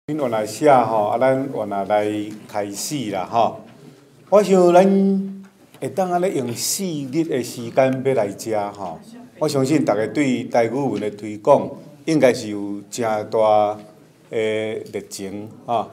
恁原来写吼，咱原来来开始啦吼。我想咱会当安尼用4日的时间要来食吼。我相信大家对台语文的推广应该是有真大的热情吼。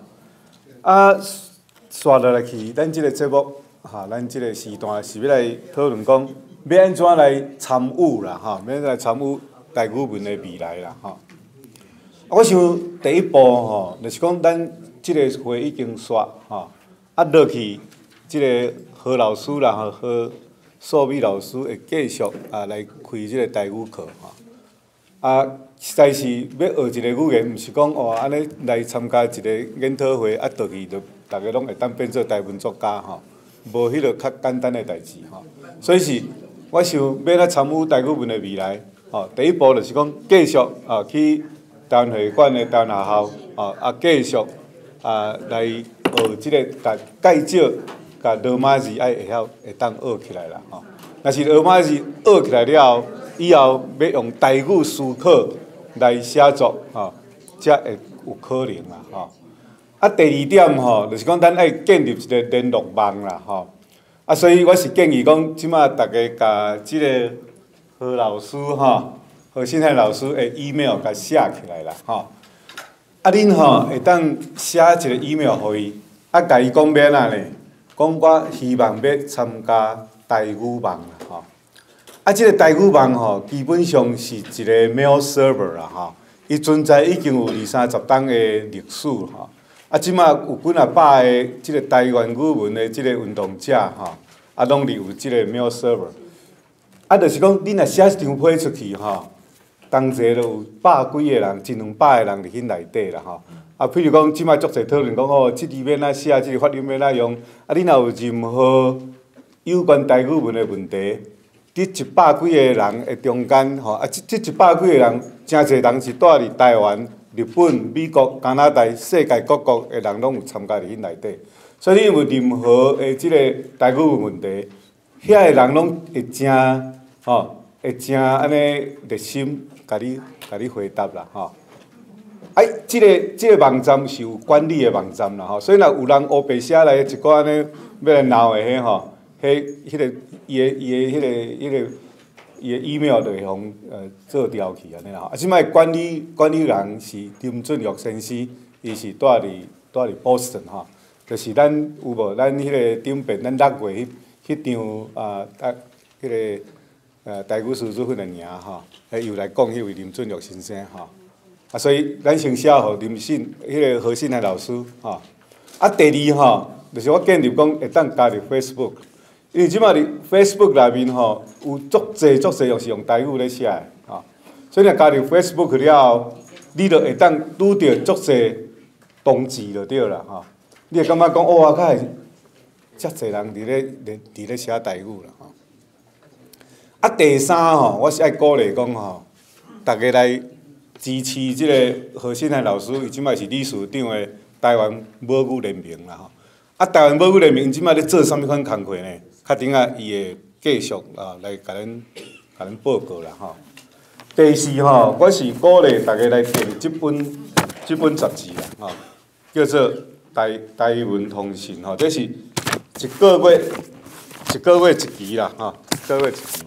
刷落来去，咱即个节目咱即个时段是要来讨论讲要安怎来参与啦吼，要来参与台语文的未来啦吼。我想第一步吼，就是讲咱即个会已经刷吼，落去即个何老师啦吼，何素美老师会继续来开即个台语课吼。实在是要学一个语言，毋是讲安尼来参加一个研讨会倒去就大家拢会当变做台文作家吼，无迄个较简单的代志吼。所以是我想要来参与台语文的未来吼，第一步就是讲继续去。台湾会馆的台湾学校，继续来学即个介绍，甲罗马字会当学起来啦吼。若是罗马字学起来了后，以后要用台语思考来写作吼，才会有可能啦吼。第二点吼，就是讲咱爱建立一个联络网啦吼。所以我是建议讲，即马大家甲即个何老师吼。何新海老师的 email 甲写起来啦，吼。恁会当写一个 email 互伊，甲伊讲要安呢？讲我希望要参加台语网啦，吼。即个台语网吼，基本上是一个 mail server 啦，吼。伊存在已经有20-30档的历史吼。即马有几啊百个即个台湾语文的即个运动者吼，拢伫有即个 mail server。就是讲恁若写一张批出去吼。同齐就有100几个人，1、200个人伫迄内底啦吼。譬如讲，即摆足侪讨论讲即字要哪写，即个发音要哪用。恁若有任何有关台语文的问题，伫100几个人的中间吼，即100几个人，真侪人是住伫台湾、日本、美国、加拿大、世界各国的人拢有参加伫迄内底。所以你有任何的即个台语文问题，遐个人拢会真会真安尼热心。甲你回答啦吼。即个网站是有管理的网站啦吼，所以若有人黑白写来一个安尼要来闹的迄吼，迄个伊的 email 就会互做掉去安尼啦。即摆管理人是林俊玉先生，伊是住伫 Boston 吼，就是咱有无？咱迄个顶边咱6月迄场迄个。台语师资训练营吼，又来讲迄位林俊玉先生吼，所以咱先写互迄个何信海老师吼。第二吼，就是我建议讲会当加入 Facebook， 因为即马伫 Facebook 内面吼有足侪又是用台语咧写的吼，所以若加入 Facebook 了后，你就会当拄着足侪同志就对啦吼。你会感觉讲我较会遮侪人伫咧写台语啦吼。第三吼，我是爱鼓励讲吼，大家来支持即个何信海老师，伊即摆是理事长的台湾母语联盟啦吼。台湾母语联盟即摆咧做啥物款工作呢？较顶伊会继续来甲咱报告啦吼。第四吼，我是鼓励大家来订即本杂志啦吼，叫做台文通信吼，这是一个月一期啦吼，一个月一期。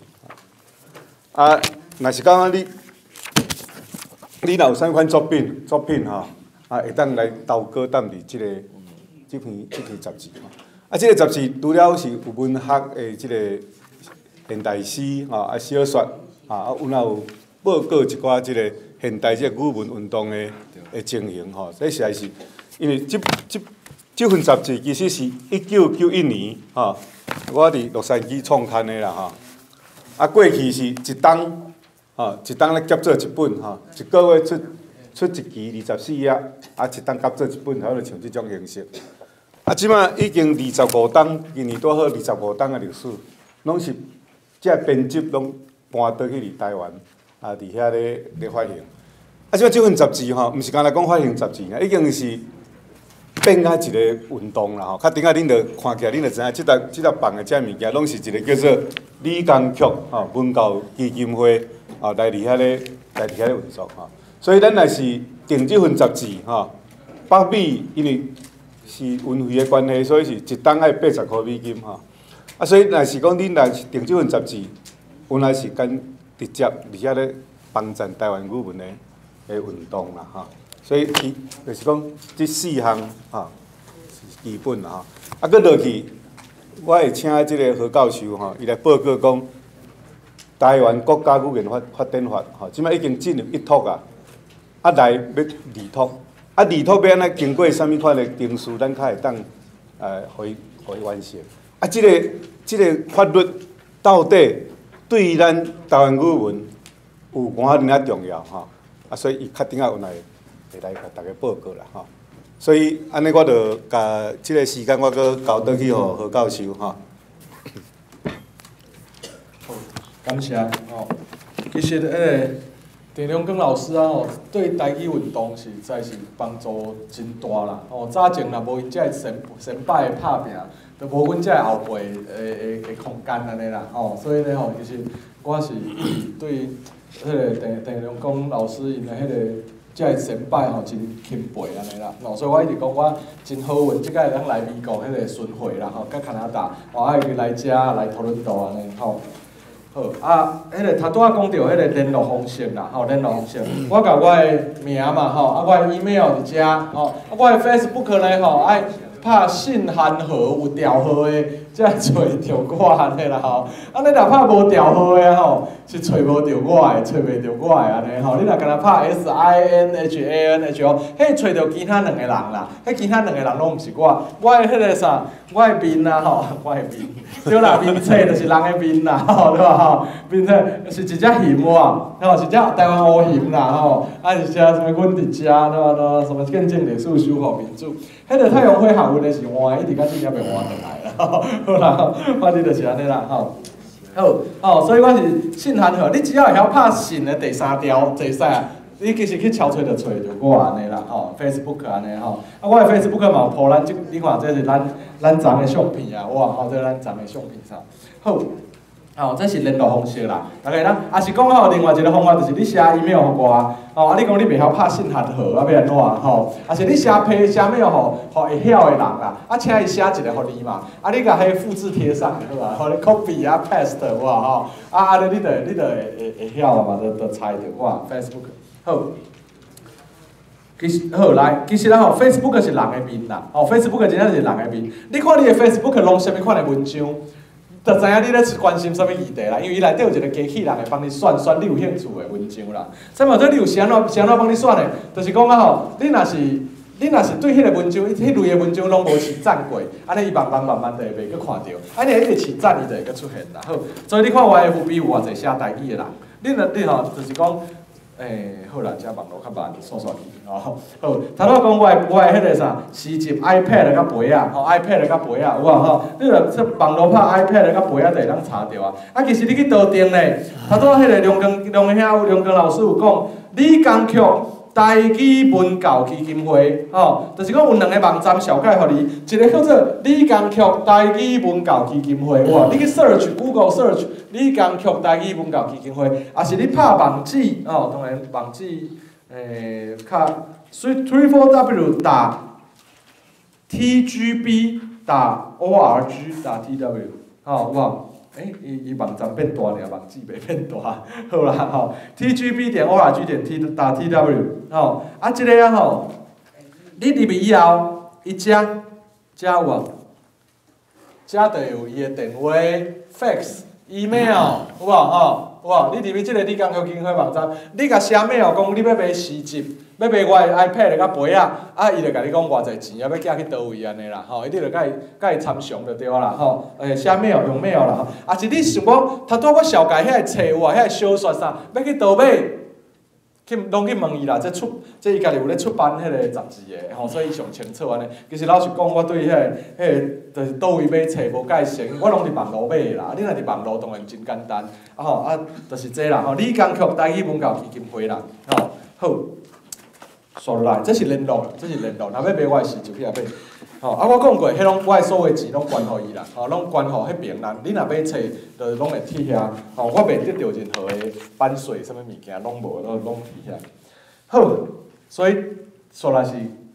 若是讲你若有啥款作品吼，会当来投稿踮伫即篇杂志吼。即个杂志除了是有文学的即个现代诗吼，小说有报告一寡即个现代即个语文运动的情形吼。这实在是因为即份杂志其实是1991年吼，我伫洛杉矶创刊的啦吼。过去是一档咧夹做一本吼，一个月出一期24页，一档夹做一本，就像即种形式。即摆已经25档，今年拄好25档的历史，拢是即编辑拢搬倒去伫台湾，伫遐咧发行。即摆即份杂志吼，毋是干那讲发行杂志，已经是变啊一个运动啦吼。较顶恁着看起来，恁着知影即搭放的遮物件，拢是一个叫做理工局文教基金会来伫遐咧运作吼。所以咱若是订即份杂志吼， 北美因为是运费的关系，所以是一档爱80块美金吼。啊，所以若是讲恁若是订这份杂志，原来是敢直接而且咧帮助台湾语文的运动啦吼。所以就是讲这4项吼是基本啦吼。啊，搁落去，我会请即个何教授吼，伊来报告讲台湾国家语言发展法吼，即摆已经进入1套啊，啊来要2套。啊，二套要安怎经过啥物款的程序，咱较会当互伊完成。啊，即个法律到底对咱台湾语文有偌尔重要吼？啊，所以伊确定有来会来甲大家报告啦吼。所以安尼我就甲即个时间我搁交倒去互何教授吼。 好，感谢哦。其实郑良光老师啊，对台语运动实在是帮助真大啦。早前若无因遮先摆的拍拼，就无阮遮后辈的空间安尼啦。所以呢其实我是对迄个郑良光老师因的迄个遮先摆真钦佩安尼啦。所以我一直讲我真好运，即摆会当来美国迄个巡回啦，甲加拿大，爱来遮来讨论岛安尼好啊，迄个头拄仔讲到迄个联络方式啦，联络方式，我甲我的名嘛，我的 email 伫遮，啊，我的 Facebook 呢，爱拍信函号有调号的，才会找着我安尼啦，安尼若拍无调号的是找无着我的，找袂着我的安尼你若敢若拍 SINHANHO， 迄找着其他2个人啦，迄其他2个人拢毋是我，我的迄个啥，我的面啊我的面，对啦，面册就是人的面啦，对吧面册是一只鱼哇，是一只台湾乌鱼啦是只什么阮伫遮，什么见证历史守护民主，迄个太阳花学运的是换，一直到今也袂换转来啦，好啦，反正就是安尼啦好，所以我是信函号，你只要会晓拍信的第3条，坐使啊。你其实去敲找就找着我安尼啦，Facebook 安尼啊，我的 Facebook 嘛有 po 咱你看这是咱昨的相片啊，哇这咱昨的相片啥，好，这是联络方式啦，大家也是讲另外一个方法就是你写 email 互我，你讲你袂晓拍信函号，要安怎也是你写mail 互会晓的人啦，请伊写一个互你嘛，你甲迄复制贴上就好啊，互你 copy paste 有无你就会晓嘛，就猜着我 Facebook。好，其实Facebook 是人的面啦，Facebook 真正是人的面。你看你的 Facebook 弄啥物款的文章，就知影你咧关心啥物议题啦。因为伊内底有一个机器人会帮你选你有兴趣的文章啦。所以或者你有是安怎帮你选的，就是讲你若是对迄个文章，迄类的文章拢无起赞过，安尼伊慢慢就会袂去看到，安尼一直起赞伊就会去出现啦。好，所以你看我 FB 有偌济写台语的人，你就是讲。好啦，遮网络较慢，刷去好，头拄仔讲我的迄个啥，时集 iPad 甲杯啊，iPad 甲杯啊，有啊你著说网络拍 iPad 甲杯啊，就会当查着啊。其实你去倒订咧，头拄仔迄个梁光老师有讲，理工局台语文教基金会，就是讲有2个网站小解互你，一个叫做理工局台语文教基金会，你去 Google search 理工局台语文教基金会，也是你拍网址，当然网址较 34w .tgb.org.tw， 有无？伊网站变大了，网址袂变大，好啦tgb.org.tw， 即个你入去以后，伊遮有无？遮就有伊的电话、fax、email， 有无你入去即个理工局基金会网站，你甲写 mail 讲你要买诗集，要买我的 iPad 甲杯啊，伊就甲你讲偌济钱，要寄去倒位安尼啦，伊你就甲伊参详就对啦，写 mail 用 mail 啦，是你想讲，头拄我小解遐个册有啊，遐个小说啥，要去倒买，拢去问伊啦，这伊家己有咧出版迄个杂志的，所以伊上清楚安尼。其实老实讲，我对迄个就是倒位买册无介绍，我拢伫网络买的啦。你若伫网络当然真简单，就是这啦。理工局台语文教基金会啦，好，刷落来，这是联络，若要买我的时就去遐买。我讲过，迄拢我的所有钱拢捐互伊啦，拢捐互迄边人。你若买册，就拢会贴遐。我袂得到任何的版税，啥物物件拢无，拢贴遐。好，所以刷来是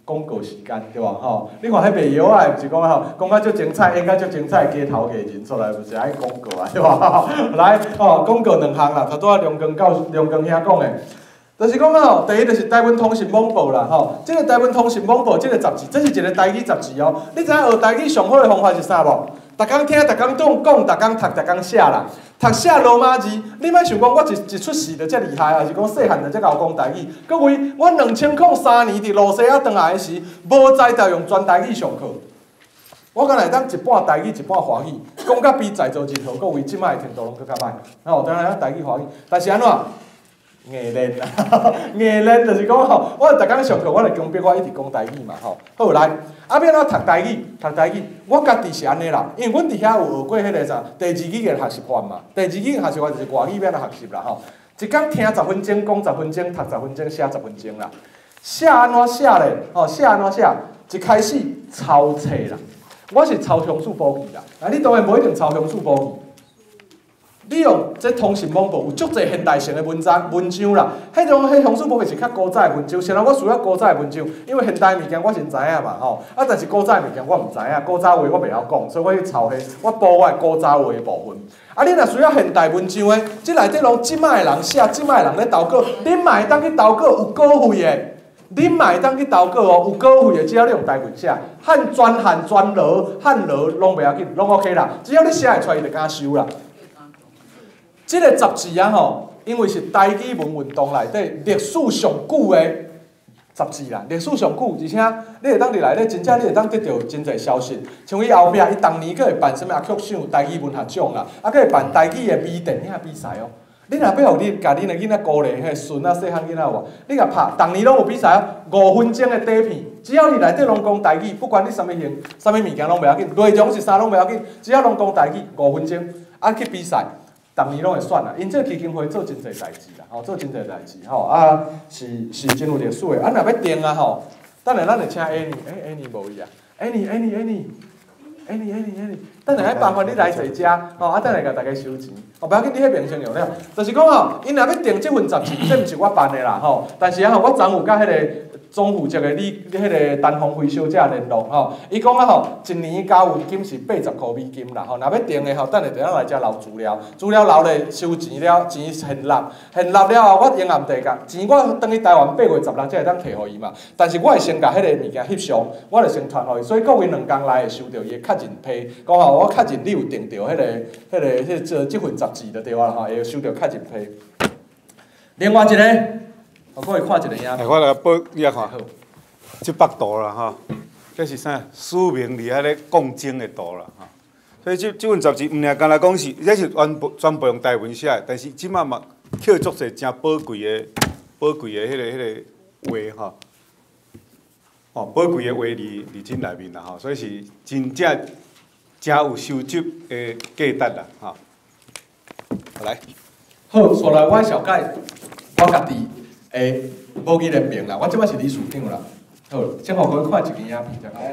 广告时间对吧？吼，你看迄卖药啊，毋是讲吼，讲甲足精彩，演甲足精彩，街头艺人出来，就是爱广告啊，对吧？来，吼，广告2项啦，头拄仔梁光兄讲的。就是讲吼，第一就是台湾通信网报啦，吼，即个台湾通信网报即个杂志，这是一个台语杂志哦。你知影学台语上好的方法是啥无？逐工听，逐工讲，逐工读，逐工写啦。读写罗马字，你莫想讲我一出世就遮厉害，还是讲细汉就遮甲有讲台语？各位，我2003年伫罗西亚转来的时，无在就用全台语上课。我敢会当一半台语一半华语，讲甲比在座任何各位即摆的程度拢更较歹。吼，当然台语华语，但是安怎？硬练啦，硬练就是讲吼，我逐工上课，我来强迫我一直讲台语嘛吼。好来，要怎读台语？读台语，我家己是安尼啦，因为阮伫遐有学过迄个啥第二语言学习法嘛。第二语言学习法就是外语要学习啦吼。一工听10分钟，讲10分钟，读10分钟，写10分钟啦。写安怎写咧？吼，写安怎写？一开始抄册啦，我是抄乡数簿记啦。啊，你当然无一定抄乡数簿记。你用这通信网报有足侪现代性的文章啦，迄乡数簿记是较古早的文章，虽然我需要古早的文章，因为现代物件我是知影嘛吼，啊，但是古早物件我毋知影，古早话我袂晓讲，所以我去抄迄我补我的古早话的部分。啊，你若需要现代文章的，即内底拢即摆的人写，即摆的人咧投稿，恁嘛会当去投稿有稿费的，恁嘛会当去投稿哦，有稿费的，只要你用台文写，汉专、汉罗、汉罗拢袂要紧，拢 OK 啦，只要你写会出来，伊就敢收啦。即个杂志啊吼，因为是台语文运动内底历史上久的杂志啦，历史上久，而且你会当入来咧，真正你会当得到真侪消息。像伊后壁，伊当年佫会办什物啊曲赏台语文学奖啦，啊佫会办台语的微电影比赛哦。你若要互你家恁的囡仔鼓励，迄孙啊细汉囡仔有无？你甲拍，当年拢有比赛哦，5分钟的底片，只要你内底拢讲台语，不管你啥物型、啥物物件拢袂要紧，内容是啥拢袂要紧，只要拢讲台语，5分钟，啊去比赛。逐年拢会选啦，因这基金会做真侪代志啦，吼，做真侪代志，吼啊是真有历史的。啊，若要订啊吼，等下咱会请 Annie 无伊啊 ，Annie，等下迄麻烦你来坐遮，吼啊，等下甲大家收钱，哦，不要紧，你迄边先用了。就是讲吼，因若要订这份杂志，这毋是我办的啦，吼，但是啊吼，我昨有甲迄个总负责的迄个单方回收者联络吼，伊讲啊吼，一年交运金是80块美金啦吼，若要订的吼，等下就来遮留资料，资料留咧收钱了，钱现纳了后，我永远地甲钱我等于台湾8月16才会当摕互伊嘛，但是我会先甲迄个物件翕相，我就先传互伊，所以各位2工内会收到伊的确认批，讲吼我确认你有订到即份杂志就对啊吼，会收到确认批。另外一个。我可以看一个影。 我来报你啊看，即幅图啦吼，这是啥？署名伫遐咧讲经的图啦吼。所以即份杂志毋单干来讲是，这是全部用台文写的，但是即马嘛捡足侪真宝贵的迄个话吼，哦宝贵的话伫真内面啦吼，所以是真正有收集的价值啦吼。来， 好，所来我小解，我家己。无去联名啦，我即摆是理事长啦。好，先互各位看一支影片再讲。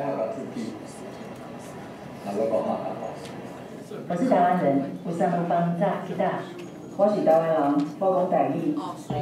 我是台湾人，有啥物帮助记得？我是台湾人，我讲台语。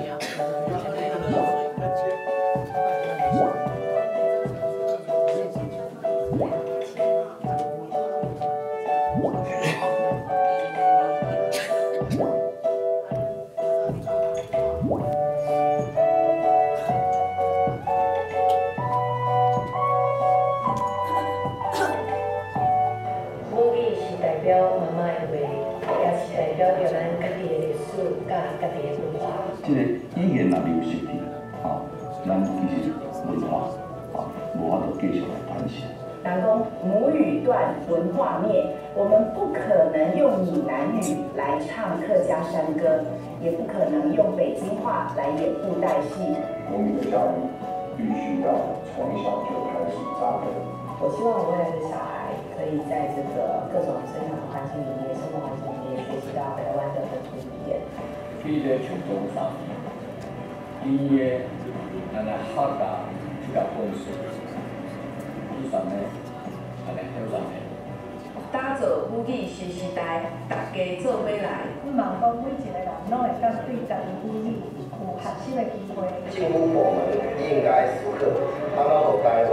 即个语言若流失去，吼，咱其实文化，无法度继续来传承。 人讲母语断，文化灭，我们不可能用闽南语来唱客家山歌，也不可能用北京话来演布袋戏。 国民的教育必须要从小就开始扎根。 我希望我未来的小孩可以在这个各种生长环境里面、生活环境里面学习到台湾的本土语言。 去咧潮州上，伊个咱来客家这个本事，以上呢，安尼有上呢。 打造母语新时代，大家做伙来。 希望讲每一个人拢会当对家己母语有学习的机会。 政府部门应该时刻帮到大家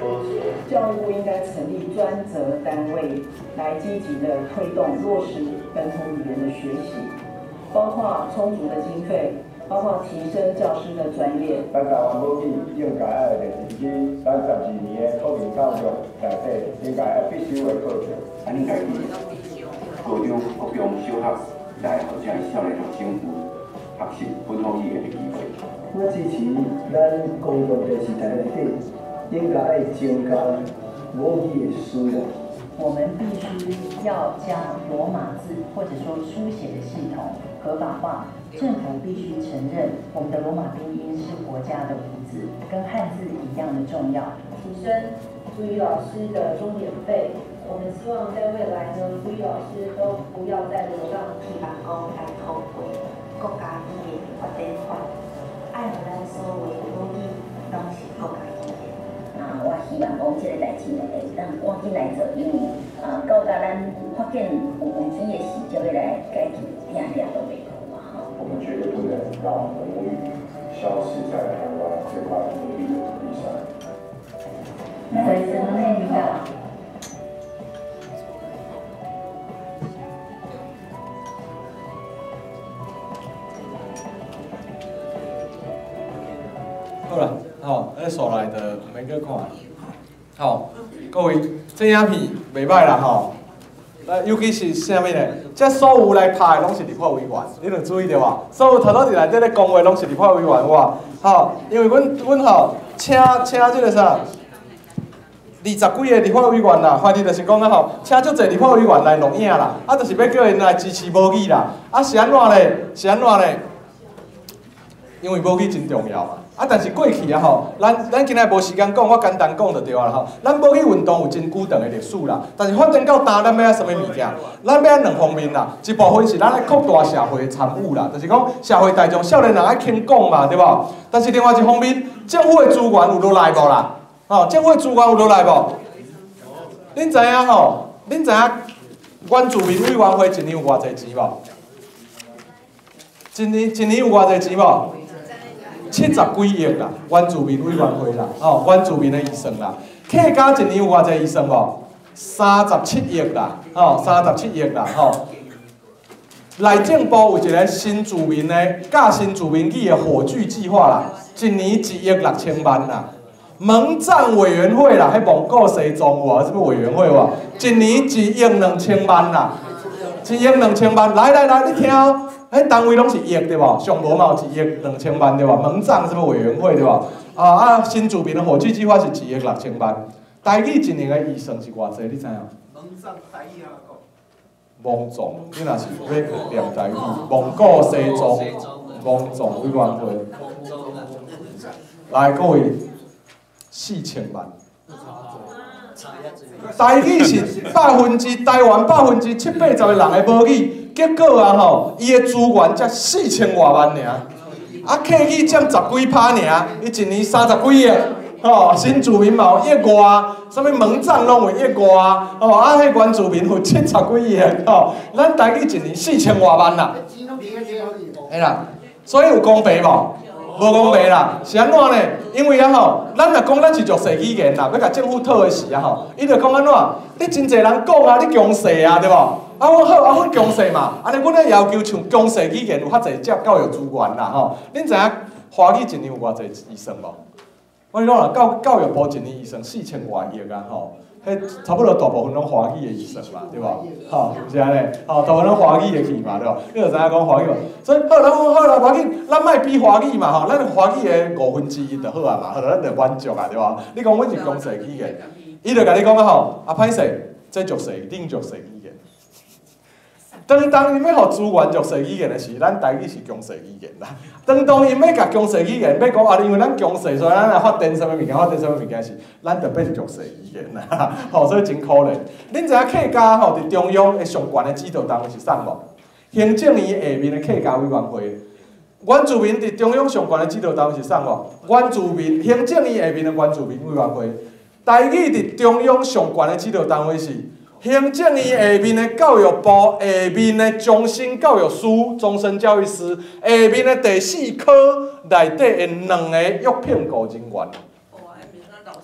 教育部应该成立专责单位，来积极的推动落实本土语言的学习，包括充足的经费，包括提升教师的专业。 咱台湾母语应该要列入去咱12年的国民教育内底，应该要必修的课程。 咱应该以高中、国中小学来，或者少年学生有学习本土语言的机会。 我支持咱公共电视台内底应该要增加母语的使用。 我们必须要将罗马字或者说书写的系统合法化，政府必须承认我们的罗马拼音是国家的五字，跟汉字一样的重要。 提升族语老师的钟点费，我们希望在未来呢，族语老师都不要再流浪。 希望讲来透过国家语言发展法，爱互咱所有的母语拢是国家语言。 我希望讲这个代志呢，会当赶紧来做，因为到甲咱发展有钱的时，就要来解决，听都袂好嘛吼。 我们绝对不能让母语消失在台湾这块土地上。 在什么内容啊？ 好啦，吼，所来的免去看，吼，各位，这影片袂歹啦，吼。尤其是啥物呢？这所有来拍的拢是立法委员，你着注意着哇！所有头头伫内底咧讲话拢是立法委员哇，吼，因为阮吼请这个啥，20几个立法委员啦，反正就是讲啊吼，请足侪立法委员来录影啦，啊，就是要叫因来支持母语啦，啊是安怎咧？是安怎咧？因为母语真重要嘛。啊，但是过去啊吼，咱今仔无时间讲，我简单讲就对啊啦吼。咱母语运动有真久长的历史啦，但是发展到今，咱要什么物件？咱要两方面啦，一部分是咱来扩大社会的参与啦，就是讲社会大众、少年人爱听讲嘛，对无？但是另外一方面，政府的资源有落来无啦？吼，政府的资源有落来无？恁知影吼？恁知影原住民委员会一年有偌济钱无？一年有偌济钱无？70几亿啦，原住民委员会啦，哦，原住民的医生啦，客家一年有偌济医生无？37亿啦，哦，37亿啦，吼。内政部有一个新住民的教新住民语的火炬计划啦，一年1亿6千万啦。蒙藏委员会啦，迄蒙古西藏有啊，什么委员会哇？一年1亿2千万啦，1亿2千万，来，你听哦。迄单位拢是亿对无？上无嘛有1亿2千万对无？蒙藏什么委员会对无？新住民的火炬计划是1亿6千万。台语一年的预算是偌济？你知影？ 蒙藏台语啊讲。 蒙藏，你若是要念台语，蒙古西藏，蒙藏委员会。来，各位，4000万。台语是台湾7%-80%的人的母语。结果啊吼，伊的资源才4000多万尔，啊客语占10几%尔，伊一年30几亿，吼，新住民嘛有1外，啥物蒙藏拢有1外，吼，啊迄原住民有70几亿，吼，咱台语一年4000多万啦，哎啦，所以有公平无？无公平啦，是安怎呢？因为啊吼，咱若讲咱是弱势语言啦，要甲政府讨的时啊吼，伊就讲安怎？你真侪人讲啊，你强势啊，对无？啊，阮好，阮强势嘛，安尼阮咧要求像强势语言有较侪只教育资源啦吼。恁知影华语一年有偌济医生无？我跟你讲啦，教育部一年医生4000多亿啊吼，迄差不多大部分拢华语的医生嘛，对无？吼，是安尼，吼，大部分拢华语的去嘛，对无？你就知影讲华语嘛，所以好，咱讲好啦，华语咱莫比华语嘛吼，咱华语的1/5就好啊嘛，好啦，咱就满足啊，对无？你讲阮是强势语言，伊就甲你讲啊吼，啊歹势，这弱势另弱势语言。当因要互资源弱势语言的是，咱台语是强势语言啦。当因要甲强势语言要讲啊，因为咱强势，所以咱来发展什么物件，发展什么物件是，咱就变弱势语言啦。吼，所以真可怜。恁知影客家吼伫中央的上悬的指导单位是啥无？行政院下面的客家委员会。原住民伫中央上悬的指导单位是啥无？原住民行政院下面的原住民委员会。台语伫中央上悬的指导单位是。行政院下面的教育部，下面的终身教育司、终身教育师，下面的第4科内底的2个约聘雇人员。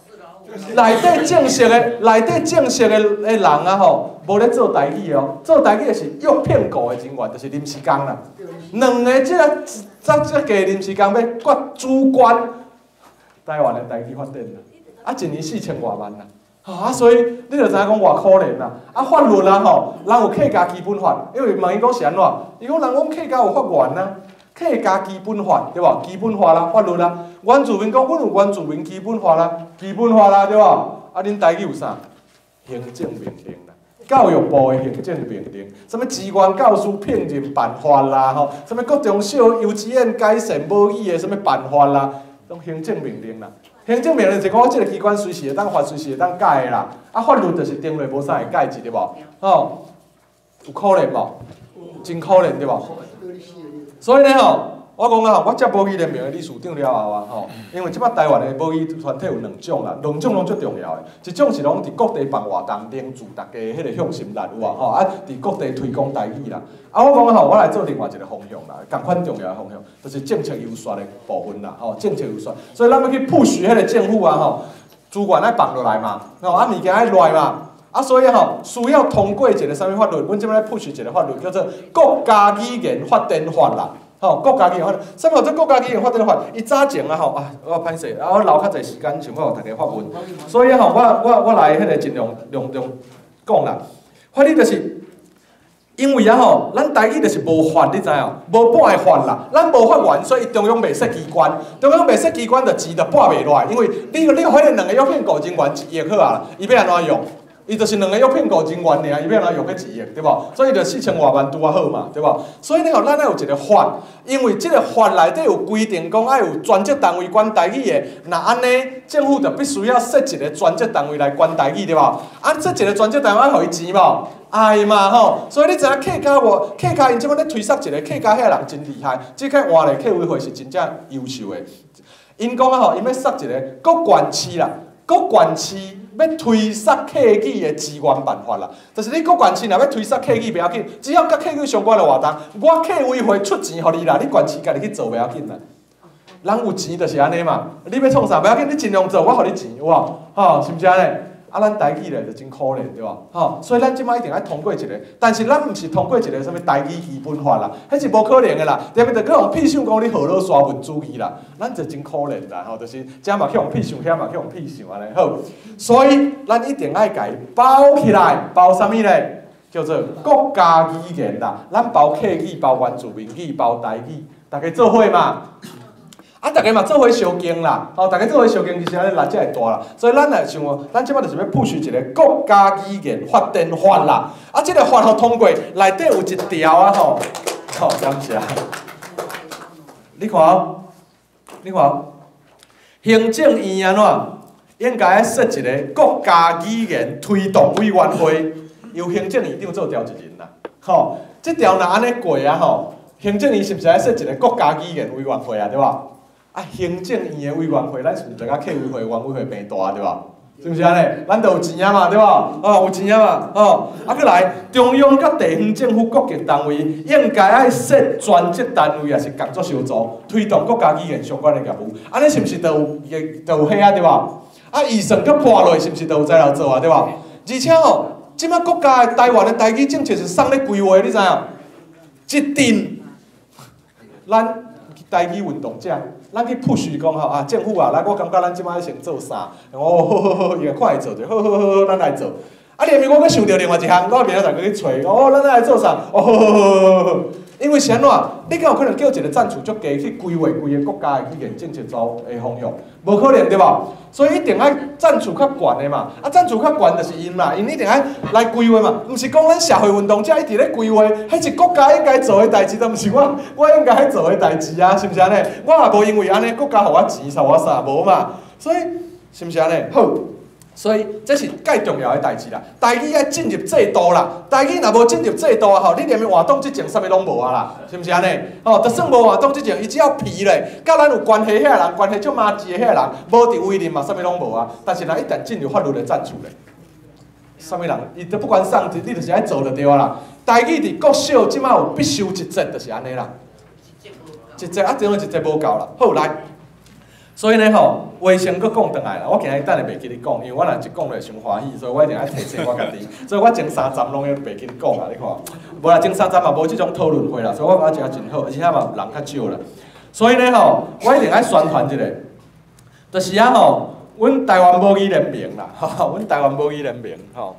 内底正式的人啊吼，无咧做代志哦，做代志的是约聘雇的人员，就是临时工啦。两个这个临时工要决主管台湾的代志发展啦，啊一年4000多万啦。啊，所以你就知影讲偌可怜啦！啊，法律啊吼，人有客家基本法，因为问伊讲是安怎？伊讲人讲客家有法源啊，客家基本法对无？基本法啦，法律啦。原住民讲，阮有原住民基本法啦，基本法啦对无？啊，恁台语有啥？行政命令啦，教育部的行政命令，什么志愿教师聘任办法啦，吼，什么各种小幼稚园改善母语的什么办法啦，拢行政命令啦。行政命令就是讲，我即个机关随时会当发，随时会当改的啦。啊，法律就是定落无啥会改一对无？吼，有可怜无？真可怜对无？所以呢吼，我讲啊，我接母语联盟的理事长了后啊吼，因为即摆台湾的母语团体有2种啦，2种拢最重要的，一种是拢伫各地办活动，凝聚大家迄个向心力有啊吼，啊伫各地推广台语啦。啊，我讲吼，我来做另外一个方向啦，共款重要的方向，就是政策优选的部分啦，吼，政策优选，所以咱要去push迄个政府啊吼，资源爱放落来嘛，吼，啊物件爱来嘛，啊所以吼需要通过一个啥物法律，阮即摆来push一个法律叫做国家语言发展法啦，吼，国家语言发展，啥物叫做国家语言发展法？伊早前啊吼，啊我歹势，啊我留较侪时间想要互大家发问，所以吼我来迄个尽量讲啦，法律就是。因为啊吼，咱台语就是无法，你知影？无半个法啦，咱无法源，所以中央袂设机关，中央袂设机关，就钱就拨袂落来。因为你互迄个2个约聘雇人员1亿好啊，伊要安怎用？伊就是2个约聘雇人员尔，伊要安怎用迄1亿，对无？所以就4000多万拄啊好嘛，对无？所以呢吼，咱要有一个法，因为即个法内底有规定讲，爱有专职单位管台语的，那安尼政府就必须要设一个专职单位来管台语，对无？啊，设一个专职单位爱互伊钱无？爱嘛吼，所以你知影客家因即摆咧推塞一个客家遐人真厉害，即个换咧客委会是真正优秀的。因讲啊吼，因要塞一个各县市啦，各县市要推塞客语的资源办法啦。就是你各县市若要推塞客语袂要紧，只要甲客语相关的活动，我客委会出钱互你啦，你县市家己去做袂要紧啦。人有钱就是安尼嘛，你要创啥袂要紧，你尽量做，我互你钱有无？吼，是毋是安尼？啊，咱台语咧就真可怜对吧？吼，所以咱即摆一定要通过一个，但是咱毋是通过一个什物台语基本法啦，迄是无可能的啦。特别着去用屁想讲你好好刷文主义啦，咱就真可怜啦。吼，就是遮嘛去用屁想，遐嘛去用屁想安尼。好，所以咱一定爱家包起来，包啥物咧？叫做国家语言啦。咱包客语、包原住民语、包台语，大家做伙嘛。啊，大家嘛做伙相敬啦，吼，大家做伙相敬，其实安尼力才会大啦。所以咱来想哦，咱即摆就是要push一个国家语言发展法啦。啊，即个法互通过，内底有一条啊吼，吼，感谢。你看哦，你看哦，行政院安怎应该设一个国家语言推动委员会，由行政院长做调一人啦。吼，即条若安尼过啊吼，行政院是毋是爱设一个国家语言委员会啊？对吧？啊，行政院的委员会，咱是毋是就甲客委会、原委会平大对吧？是毋是安尼？咱都有钱啊嘛，对吧？哦，有钱啊嘛，哦，啊，再来，中央甲地方政府各级单位应该爱设专职单位，也是工作小组，推动国家语言相关的业务。安尼是毋是都有迄啊？对吧？啊，预算搁拨落，是毋是都有在了做啊？对吧？而且吼，即摆国家的台湾的台语政策是送咧规划，你知影？一定，咱台语运动者。咱去 push 讲吼啊，政府啊，来，我感觉咱即摆先做啥？哦，好，伊个看会做者，好，咱来做。啊，连面我搁想到另外一项，我明仔载去找，哦，咱来做啥？哦，好，因为是安怎？你敢有可能叫一个赞助足家去规划规个国家的语言政策组的方向？无可能对吧？所以一定爱赞助较悬的嘛。啊，赞助较悬就是因啦，因一定爱来规划嘛。毋是讲咱社会运动者一直咧规划，迄是国家应该做的代志，都毋是我应该做的代志啊，是毋是安尼？我也无因为安尼国家互我钱，啥我啥无嘛。所以是毋是安尼？好。所以这是介重要的代志啦，台语要进入制度啦，台语若无进入制度啊吼，你连活动之前啥物拢无啊啦，是毋是安尼？吼，就算无活动之前，伊只要皮咧，甲咱有关系遐人，关系足麻吉的遐人，无伫威廉嘛，啥物拢无啊。但是若一旦进入法律的赞助咧，啥物人，伊都不管上级，你就是爱做就对啊啦。台语伫国小即马有必修一节，就是安尼啦，一节啊，只有一节无够啦。好来。 所以呢吼，话先搁讲转来啦，我今日等下袂记你讲，因为我若一讲就伤欢喜，所以我一定爱提醒我家己。所以我前3站拢袂记你讲啊，你看，无啦，前3站嘛无即种讨论会啦，所以我感觉真好，而且嘛人较少啦。所以呢吼，我一定爱宣传一个，就是啊吼，阮台湾母语联盟啦，吼，阮台湾母语联盟吼。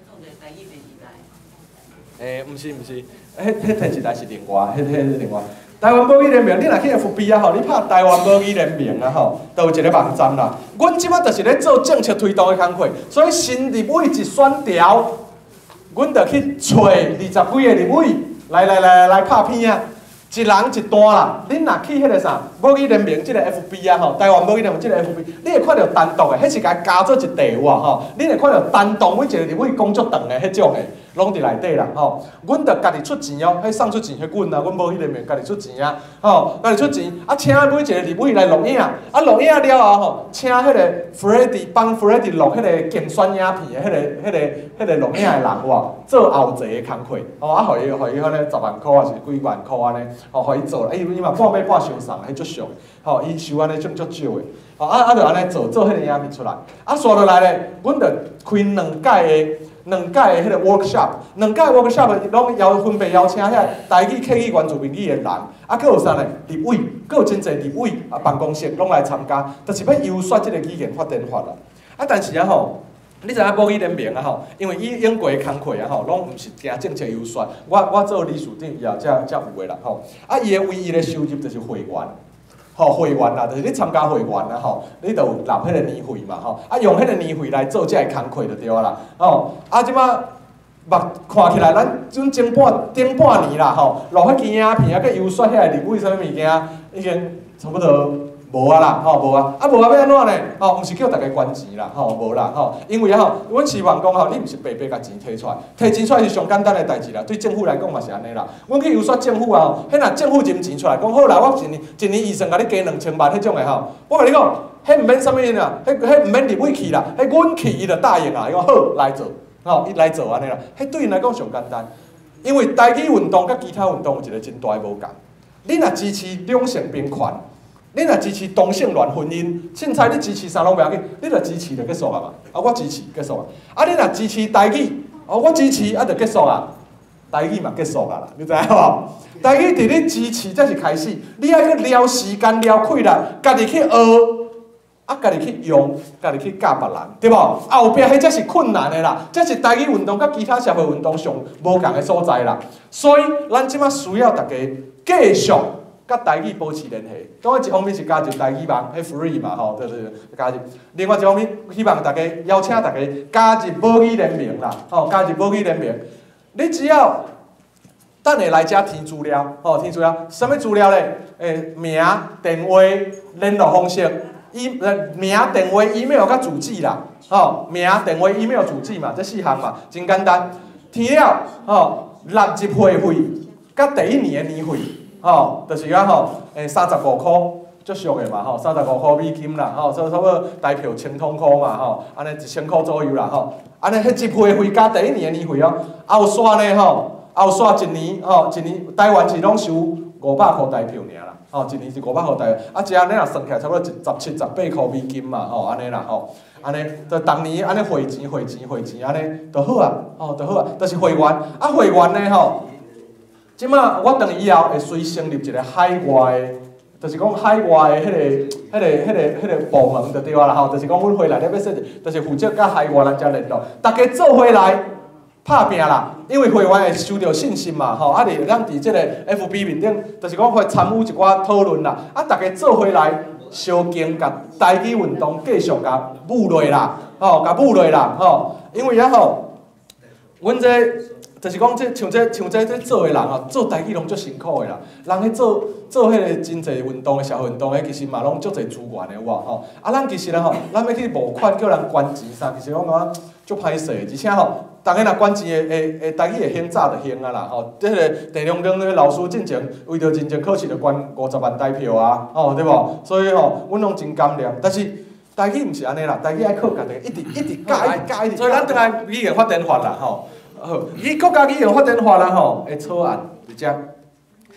毋是，迄摕一台是另外，迄另外。台湾母语联盟，你若去 FB 啊吼，你拍台湾母语联盟啊吼，都有一个网站啦。阮即摆就是咧做政策推动的工作，所以新立委一选调，阮就去找20几个立委来拍片啊。一人一段啦，恁若去迄个啥母语联盟即个 FB 啊吼，台湾母语联盟即个 FB， 你会看到单独的，迄是甲加做一地有啊吼，恁会看到单独每一个立委工作长的迄种的。拢伫内底啦，吼！阮着家己出钱哦，迄送出钱，迄阮啊，阮无迄个面家己出钱啊，吼，家己出钱，啊，请每一个立委来录影，啊，录影了后吼，请迄个 Freddie 帮 Freddie 录迄个竞选影片的迄个录影的人哇，做后座的工课，哦，啊，互伊迄个10万箍还是几万箍安尼，吼，互伊做，伊嘛半买半收送，迄足俗的，吼，伊收安尼足少的，吼，啊，就安尼做迄个影片出来，啊，刷落来咧，阮着开2届的迄个 workshop， 2届 workshop 拢分别邀请遐台语、客语、原住民语的人，啊，佫有啥呢？立委，佫有真侪立委啊，办公室拢来参加，就是要优选即个语言发展法啦。啊，但是啊吼，你知影母语联盟啊吼，因为伊英国的工课啊吼，拢毋是惊政策优选，我做理事长以后才有的啦吼。啊，伊的唯一的收入就是会员。吼，会员啦，就是你参加会员啦吼，你就有纳迄个年费嘛吼，啊用迄个年费来做遮个工课就对啦，吼，啊即摆目看起来咱顶半年啦吼，录迄支影片啊，佮优选遐个立委啥物物件，已经差不多无啊啦，吼无啊，啊无啊要安怎呢？吼，毋是叫大家捐钱啦，吼无啦，吼，因为吼，阮希望讲吼，你毋是白白甲钱摕出来，摕钱出来是上简单的代志啦，对政府来讲嘛是安尼啦。阮去游说政府啊，迄若政府认钱出来，讲好啦，我一年预算甲你加2000万迄种的吼，我甲你讲，迄毋免啥物啦，迄毋免立委去啦，迄阮去伊就答应啊，伊讲好来做，吼，伊来做安尼啦，迄对因来讲上简单，因为台语运动甲其他运动有一个真大的无共，你若支持两性平权。你若支持同性恋婚姻，凊彩你支持啥拢袂要紧，你著支持就结束啊嘛。啊，我支持结束啊。啊，你若支持台语，哦，我支持啊，就结束啊。台语嘛结束啊啦，你知影无？台语伫你支持才是开始，你爱去撩时间、撩气力，家己去学，啊，家己去用，家己去教别人，对无？后壁迄才是困难的啦，这是台语运动甲其他社会运动上无共的所在啦。所以，咱即马需要大家继续。甲台语保持联系，当然一方面是加入台语网，迄 free 嘛吼，对加入。另外一方面，希望大家邀请大家加入母语联盟啦，吼，加入母语联盟。你只要等下来遮填资料，吼，填资料，什么资料咧？名、电话、联络方式，名、电话、email 甲住址啦，吼，名、电话、email、住址嘛，这4项嘛，真简单。填了，吼，纳入会费，甲第1年的年费。吼，就是讲吼，35箍，足俗的嘛吼，35箍美金啦，吼，差不多台票1000通箍嘛吼，安尼1000箍左右啦吼，安尼迄一会费加第1年的年费哦，后刷呢吼，后刷1年吼，一年台湾是拢收500箍台票尔啦，吼，一年是500箍台票，啊，这安尼若算起来差不多17、18箍美金嘛，吼，安尼啦吼，安尼就逐年安尼汇钱，安尼就好啊，吼，就好啊，就是会员，啊，会员呢吼。即马我等以后会随成立一个海外的，就是讲海外的迄个部门就对啊啦吼，就是讲阮回来咧要说，就是负责甲海外人遮联络，大家做回来拍拼啦，因为会员会收到信息嘛吼，啊，咱伫即个 FB 面顶，就是讲会参与一寡讨论啦，啊，大家做回来小经甲台语运动继续甲舞落啦，吼，甲舞落啦吼，因为啊吼，阮这。就是讲，像这做的人吼，做台语拢足辛苦的啦。人咧做迄个真侪运动的社会运动的，其实嘛拢足侪资源的有无吼？啊，咱其实咧吼，咱要去募款叫人捐钱啥，其实我感觉足歹势，而且吼，逐个若捐钱的台语会兴早就兴啊啦吼。即个地中江的老师进前为着认真考试，就捐50万台票啊，吼对无？所以吼，阮拢真感念，但是台语毋是安尼啦，台语爱靠家己一直教，所以咱倒来语言发展法啦吼。好，伊国家语言发展法啦吼，的草案伫遮。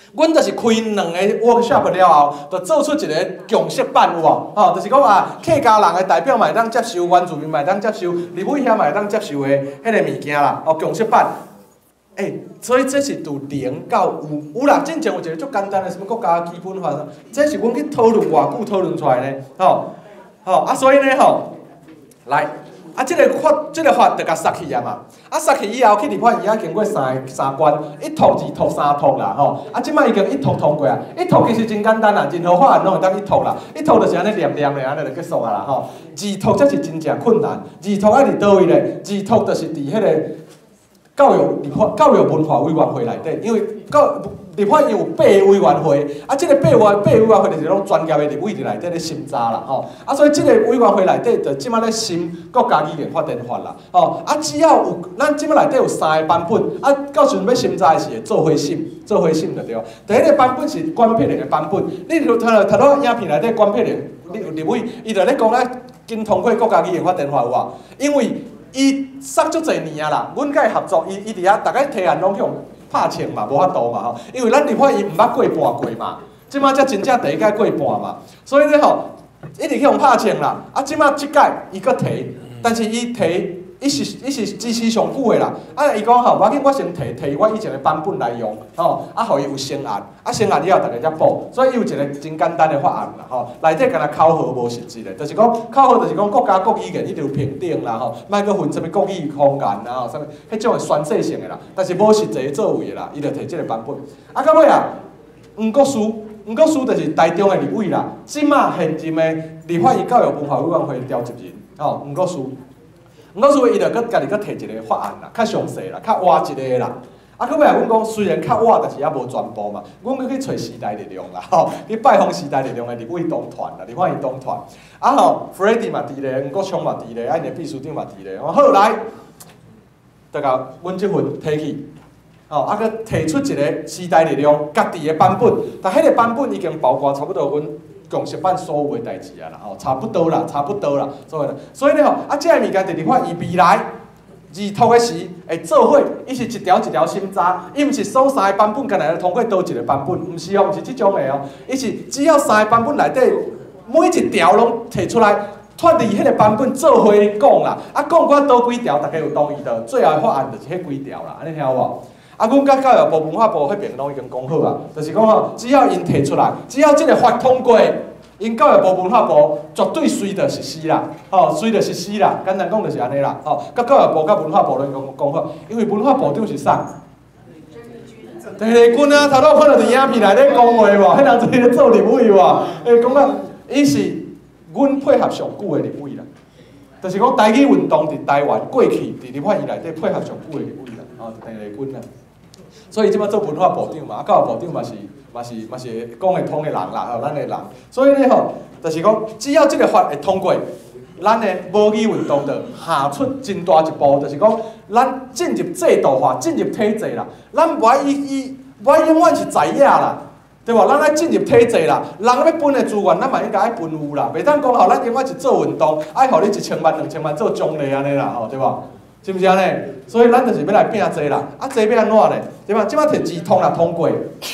阮就是开2个 workshop 了后，就做出一个共识版有无？吼，就是讲啊，客家人的代表嘛会当接受，原住民嘛会当接受，日本遐嘛会当接受的迄个物件啦，共识版。所以这是从0到5，有啦，之前有一个足简单的什么国家基本法，这是阮去讨论偌久讨论出来呢，所以呢来。这个法就甲杀去啊嘛，杀去以后去立法院啊经过三关，1读、2读、3读啦即摆已经1读通过啊，1读其实真简单啦，任何法案拢会当1读啦，1读就是安尼念的安尼就结束啊啦2读才是真正困难，2读伫倒位咧？2读就是伫迄个教育文化委员会内底，因为立法院有8个委员会，这个8个委员会就是拢专业的立委伫内底咧审查啦，所以这个委员会内底就即摆咧审国家语言法典法啦，只要有咱即摆内底有3个版本，到时阵要审查的是会做伙审就对。第一个版本是关佩玲的版本，你就睇到影片内底关佩玲立委，伊就咧讲经通过国家语言法典法有无？因为伊杀足侪年啊啦，阮甲伊合作，伊伫遐大概提案拢去用拍枪嘛，无法度嘛因为咱立法院毋捌过半过嘛，即摆才真正第一届过半嘛，所以咧一直去用拍枪啦，即摆即届伊搁提，但是伊提，伊是支持上久的啦，伊讲无要紧，我先提我以前的版本来用，互伊有先案，先案以后大家才补，所以伊有一个真简单的法案啦，内底敢若考核无实质的，就是讲考核就是讲国家国语言一定有平等啦，莫搁分什么国语方言啦，什么迄种的宣誓性的啦，但是无实际作为的啦，伊就摕即个版本。到尾啊，黄国书就是台中的立委啦，即马现任的立法院教育文化委员会召集人，黄国书伊就家己摕一个法案啦，较详细啦，较活一个啦。到尾啊，阮讲虽然较活，但是也无全部嘛。阮搁去找时代力量啦，去拜访时代力量的立委党团啦，立法院党团。Freddy 嘛伫咧，黄国昌嘛伫咧，因个秘书长嘛伫咧。好来，就甲阮即份摕去，搁提出一个时代力量家己的版本，但迄个版本已经包括差不多阮共识版所有的代志啊啦，差不多啦，所以咧即个物件伫立法院未来2读的时会做伙，伊是一条一条审查，伊毋是所3个版本干来通过倒一个版本，毋是毋是即种的伊是只要3个版本内底每一条拢摕出来，脱离迄个版本做伙讲啦，讲我倒几条，大家有同意的，最后的法案就是迄几条啦，安尼听有无？阮甲教育部、文化部迄边拢已经讲好啊，就是讲只要因提出来，只要即个法通过，因教育部、文化部绝对随着实施啦，随着实施啦。简单讲就是安尼啦，甲教育部、甲文化部拢讲好，因为文化部长是啥？陈立军啊，头拄看到伫影片内底讲话无？迄人做咧做立委无？讲啊，伊是阮配合上久的立委啦，就是讲台语运动伫台湾过去伫立法院内底配合上久的立委啦，陈立军啊。所以即摆做文化部长嘛，教育部长嘛是讲会通的人啦，咱的人。所以咧就是讲只要即个法会通过，咱的母语运动就下出真大一步，就是讲咱进入制度化、进入体制啦。咱我永远是知影啦，对吧？咱爱进入体制啦，人要分的资源，咱嘛应该爱分有啦，袂当讲咱永远是做运动，爱互你1000万、2000万做奖励安尼啦，对吧？是毋是安尼？所以咱就是要来拼这啦，这要安怎呢？对吧？即摆摕2读啦通过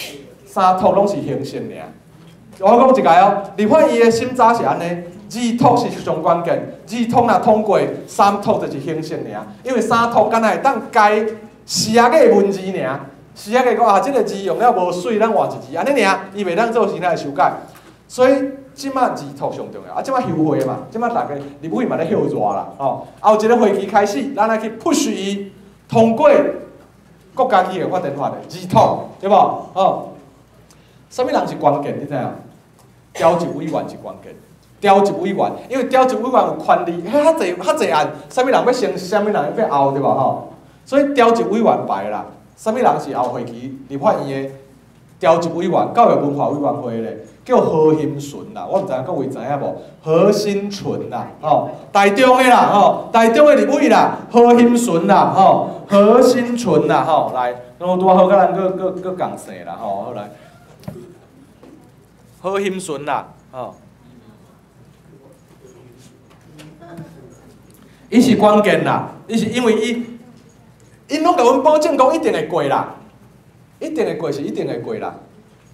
，3读拢是形式尔。我讲一个立法院的审查是安尼，2读是上关键，2读若通过，3读就是形式尔。因为3读敢若会当改4个文字尔，4个讲即个字用了无水，咱换一字安尼尔，伊袂当做其他的修改。所以即摆2读上重要，即摆休会嘛，即摆大家立委嘛咧休热啦，后一个会期开始，咱来去 push 伊通过国家语言法典法的2读，对无？什么人是关键？你知影？调集委员是关键。调集委员，因为调集委员有权利，遐侪案，什么人要先，什么人要后，对无？所以调集委员排啦，什么人是后会期立法院的调集委员、教育文化委员会咧？叫何兴纯啦，我毋知影各位知影无？何新纯啦，台中的啦，台中的立委啦，何兴纯啦，何新纯啦，来，我拄好甲咱搁共姓啦，好来，何兴纯啦，伊是关键啦，伊是因为因拢甲阮保证讲一定会过啦，一定会过是一定会过啦。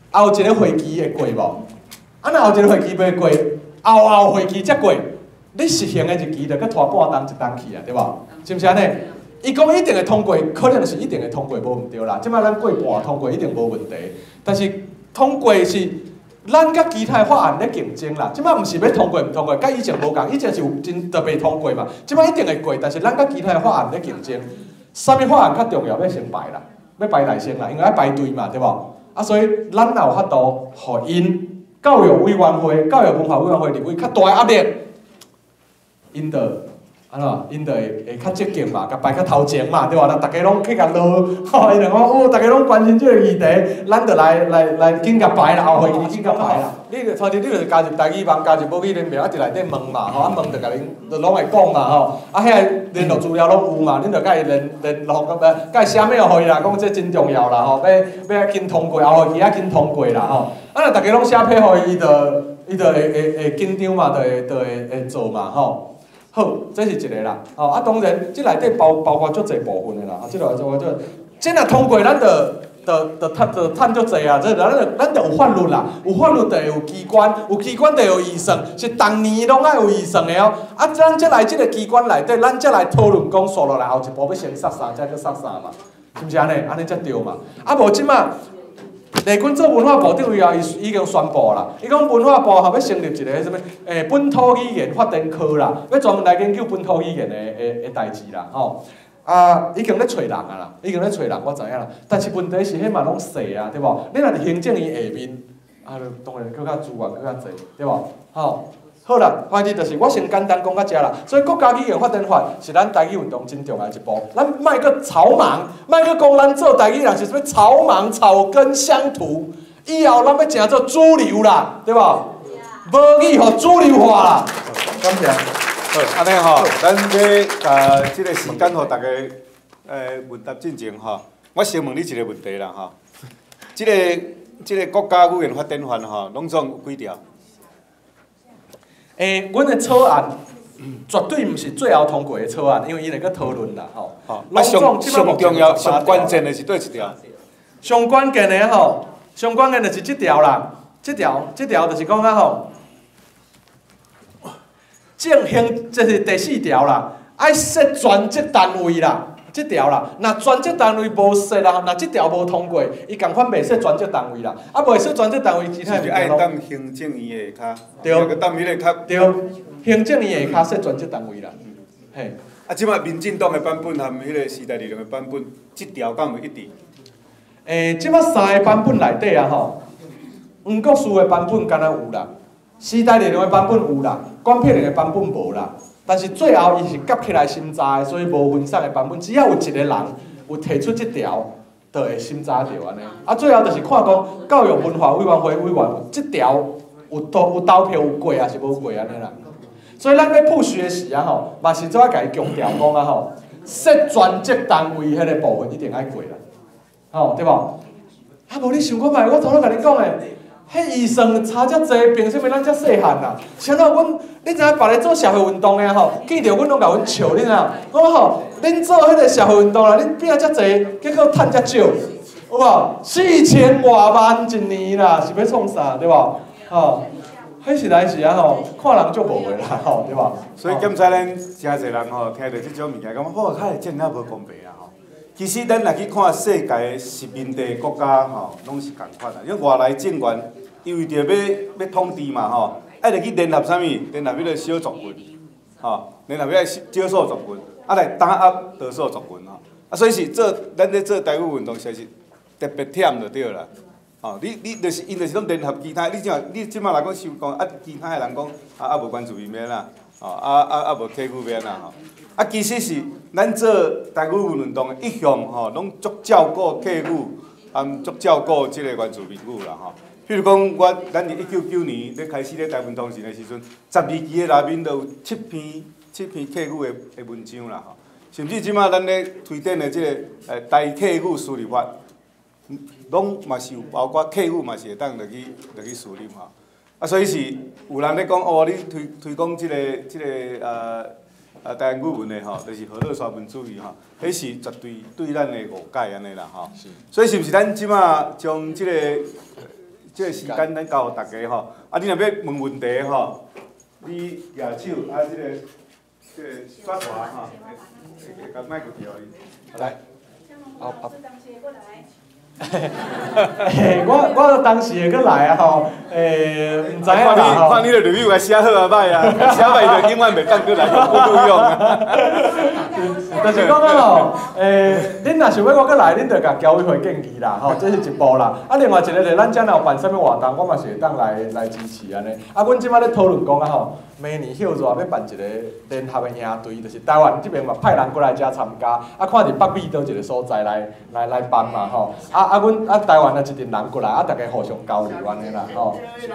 后一个会期会过无？啊，若后一个会期袂过，后会期才过，你实行的日期就搁拖半冬一冬去啊，对无？是毋是安尼？伊讲一定会通过，可能是一定会通过，无毋对啦。即摆咱过半通过一定无问题，但是通过是咱甲其他法案咧竞争啦。即摆毋是要通过毋通过，甲以前无共，以前是有真特别通过嘛。即摆一定会过，但是咱甲其他法案咧竞争，啥物法案较重要？要先排啦，要排内先啦，因为要排队嘛，对无？啊，所以咱也有法度，互因教育委员会、教育文化委员会入去较大压力，因着。因就会较积极嘛，甲排较头前嘛，对吧？咱大家拢去甲捞，吼，伊就讲哦，大家拢关心即个议题，咱就来紧甲排啦，后会紧甲排啦。你反正你就是加入台语网，加入母语联盟，啊，伫内底问嘛，吼，啊问就甲恁，就拢会讲嘛，吼，啊，遐联络资料拢有嘛，恁就甲伊联络，甲伊写mail互伊啦，讲这真重要啦，吼，要紧通过，后会期啊紧通过啦，吼，啊，若大家拢写配互伊，伊就会紧张嘛，就会做嘛，吼。好，这是一个啦，哦，啊，当然，这内底包括足侪部分的啦，啊，这个这若通过，咱就趁足侪啊，这咱就有法律啦，有法律就会有机关，有机关就会有预算，是逐年拢爱有预算的哦。啊，咱才来这个机关内底，咱才来讨论讲，刷落来后一步要先杀啥，再去杀啥嘛，是毋是安尼？安尼才对嘛。啊，无即马。内阮做文化部长以后，伊已经宣布啦。伊讲文化部吼要成立一个什物本土语言发展科啦，要专门来研究本土语言的代志啦，吼。啊，已经咧找人啊啦，已经咧找人，我知影啦。但是问题是，迄嘛拢细啊，对无？你若是行政院下面，啊，当然更较资源更较济，对无？吼。好啦，反正就是我先简单讲到遮啦。所以国家语言发展法是咱台语运动真重要一步。咱莫阁草莽，莫阁讲咱做台语人是啥物草莽、草根、乡土。以后咱要成做主流啦，对无？母语互主流化啦。感谢。 好，安尼吼，咱要即个时间互大家问答进前吼，我先问你一个问题啦吼。即个国家语言发展法吼，拢总有几条？ 阮的草案绝对毋是最后通过的草案，因为伊会阁讨论啦，吼。 啊，上重要、上关键的是对一条。 上关键的吼，上关键就是即条啦，即条就是讲啊吼，正行就是第4条啦，爱设专职单位啦。即条啦，若专职单位无设啦，若即条无通过，伊共款袂设专职单位啦，啊袂设专职单位，其他是爱当行政院下骹， 对， 个当迄个较对，行政院下骹设专职单位啦，嘿。 啊，即摆民进党的版本和迄个时代力量的版本，即条敢有一致？ 即摆3个版本内底啊吼，黄国书的版本敢若有啦，时代力量的版本有啦，管佩玲的版本无啦。但是最后伊是夹起来审查的，所以无分散的版本，只要有一个人有提出即条，就会审查着安尼。啊，最后就是看讲教育文化委员会委员即条有投票有过还是无过安尼啦。所以咱要普学的时啊吼，嘛是做甲伊强调讲啊吼，设专职单位迄个部分一定爱过啦，吼对无？啊无你想看觅，我头拄甲你讲诶。迄预算差遮济，凭啥物咱遮细汉啊？像那阮，你知影别个做社会运动的吼，见着阮拢甲阮笑，你知影？我吼，恁做迄个社会运动啦，恁拼遮济，结果趁遮少，有无？4000多万一年啦，是要创啥？对无？吼，迄实在是啊吼，看人足无的啦，吼，对无？ 所以检查咱诚侪人吼，听着即种物件，感觉哇，较会真哪无公平啊吼。其实咱若去看世界殖民地国家吼，拢是共款啊，因为外来政权。因为着要统治嘛吼，爱着去联合啥物？联合迄个小族群，吼，联合迄个少数族群，啊来打压多数族群吼。啊，所以是做咱咧做台语运动，实是特别忝就对啦。吼，你就是因就是拢联合其他，你即摆来讲收讲，啊其他的人讲啊无关注伊免啦，吼无客语免啦吼。啊，其实是咱做台语运动一向吼，拢足照顾客语，足照顾即个原住民语啦吼。比如讲，咱伫1990年咧开始咧台湾通信的时阵，12期的内面都有7篇客语的文章啦吼。甚至即马咱咧推展的即个台客语输入法，拢嘛是有包括客语嘛是会当落去输入吼。啊，所以是有人咧讲哦，你推广即个台湾语文的吼，就是河洛刷文主义吼，迄是绝对对咱的误解安尼啦吼。所以是毋是咱即马将即个即个时间咱交互大家吼。啊，你若要问问题吼，你举手啊，即个刷滑吼，会甲麦克调伊。来， 好。我当时会阁来啊吼，毋知影啦吼。 看你的 review 写好啊歹啊，写歹就永远袂当过来不录用啊。 就是讲啊吼，恁若想要我过来，恁着甲交委会建议啦，吼，这是一步啦。啊，另外一个咧，咱遮若有办啥物活动，我嘛是会当来支持安尼。啊，阮即摆咧讨论讲啊吼，明年休热要办一个联合的营队，就是台湾这边嘛派人过来遮参加，啊，看伫北美倒一个所在来办嘛吼。阮台湾啊一群人过来，啊，大家互相交流安尼啦吼。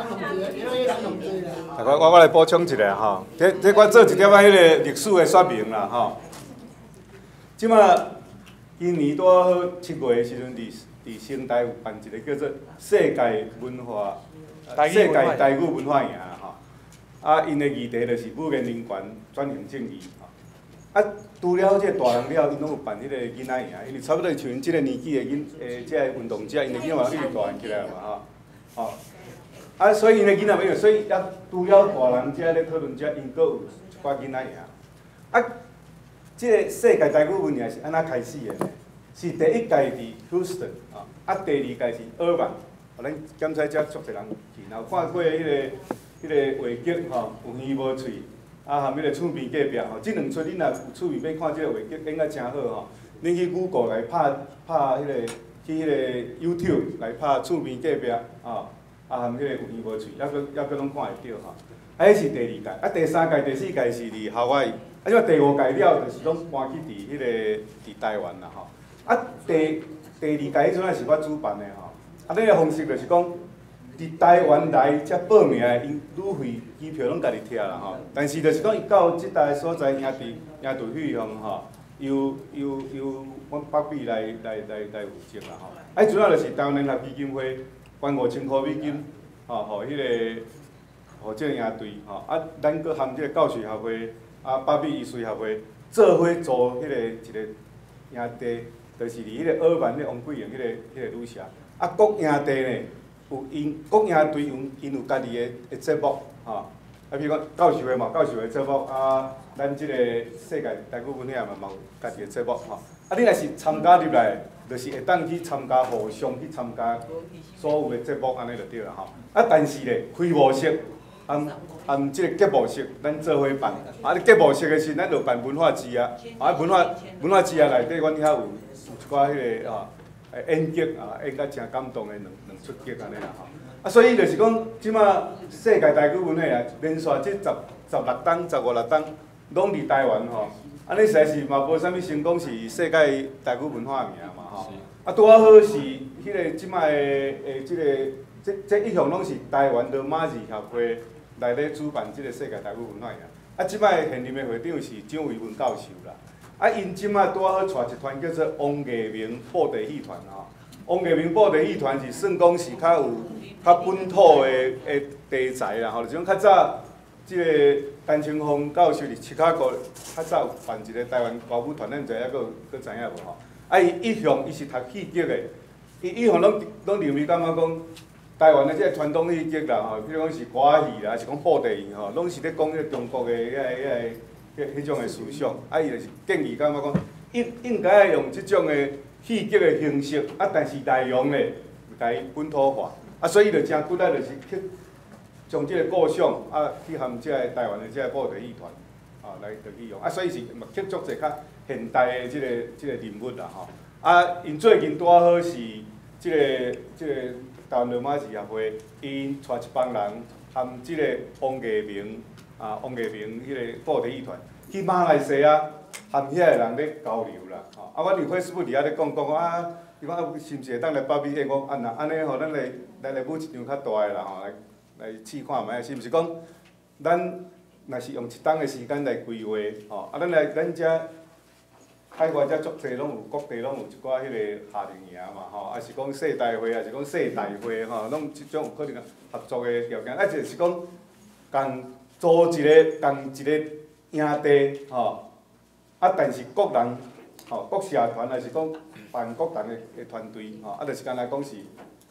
我来补充一下吼，这我做一点仔迄个历史的说明啦吼。即马今年拄好7月的时阵，伫仙台有办一个叫做世界文化、世界台语文化营吼。啊，因的议题就是母语人权转型正义吼。啊，除了这大人了，因拢有办迄个囡仔营，因为差不多像因即个年纪的即个运动者，因的囡仔嘛一直大汉起来嘛吼。啊，所以因的囡仔没有，所以也除了大人遮咧讨论遮，因阁有一寡囡仔营。啊，即个世界台语文营是安怎开始的呢？是第一届伫 Houston 啊，第二届是Irvine。咱检测遮足侪人去，然后看过迄个话剧吼，有耳无喙，啊含迄个厝边隔壁吼，即两出恁若有厝边要看即个话剧演啊真好吼，恁去 Google 来拍迄个去迄个 YouTube 来拍厝边隔壁啊含迄个有耳无喙，抑阁拢看会到吼。啊，迄是第二届，啊第三届、第四届是伫夏威夷，啊即个第五届了就是拢搬去伫迄个伫台湾啦吼。啊第二届迄阵啊是我主办的吼，啊恁个方式就是讲。伫台湾来才报名的，因旅费、机票拢家己贴啦吼。但是就是讲，伊到即带所在营队费用吼，由阮北美来负责啦吼。啊，主要就是台湾联合基金会捐5000块美金，吼，互迄个，互即个营队吼。啊，咱搁含即个教师协会、啊北美医术协会做伙做迄个一个营地，就是伫迄个尔湾咧王贵营迄个旅社。啊，各营地呢？有因各营队因有家己的节目吼，啊，比如讲教授会嘛，教授的节目啊，咱即个世界台语文化嘛有家己的节目吼。啊，你若是参加入来，就是会当去参加，互相去参加所有的节目安尼就对啦吼。啊，但是咧，开幕式含即个节目式，咱做伙办。啊，节目式的时，咱就办文化节啊，啊，文化节啊内底，阮遐有一寡迄个啊。演剧啊，演甲真感动的两出剧安尼啦吼。啊，所以就是讲，即马世界台语文化啊，连续即16档、15、16档，拢伫台湾吼。安尼实在是嘛无啥物成功是世界台语文化名嘛吼。啊，拄啊好是迄个即马的这一向拢是台湾的马字协会来咧主办即个世界台语文化名。啊，即摆现任的会长是蒋维文教授啦。啊，因即摆拄啊好带一团叫做王艺明布袋戏团吼。王艺明布袋戏团是算讲是较有较本土的题材啦吼，就种较早即个陈清峰教授伫芝加哥较早有办一个台湾歌舞团，咱毋知影佫知影无吼？啊，伊一向伊是读戏剧的，伊一向拢认为感觉讲台湾的即个传统戏剧啦吼，比如讲是歌仔戏啦，还是讲布袋戏吼，拢是咧讲迄个中国的迄种的思想，啊，伊就是建议感觉讲应该用即种的戏剧的形式，啊，但是内容咧，甲伊本土化，啊，所以就真骨力就是去将即个构想啊，去含即个台湾的即个布袋戏团啊来去用，啊，所以是嘛吸足者较现代的即个人物啦吼，啊，因最近拄好是即个台湾罗马字协会，因带一帮人含即个王艺明。王艺明迄个布袋戏团去马来西亚，含遐个人咧交流啦。吼，啊，阮伫 Facebook 伫遐咧讲啊，伊讲是毋是会当来北美？伊讲啊，若安尼吼，咱来舞一场较大个啦吼，来试看觅，是毋是讲咱若是用一档个时间来规划吼，啊，咱遮海外遮足济拢有，各地拢有一寡迄个夏令营嘛吼，啊是讲世大会，啊是讲世大会吼，拢即种有可能合作个条件，啊就是讲共。组一个营地吼，啊，但是各人吼，各社团还是讲办各人的团队吼，啊，就是干来讲是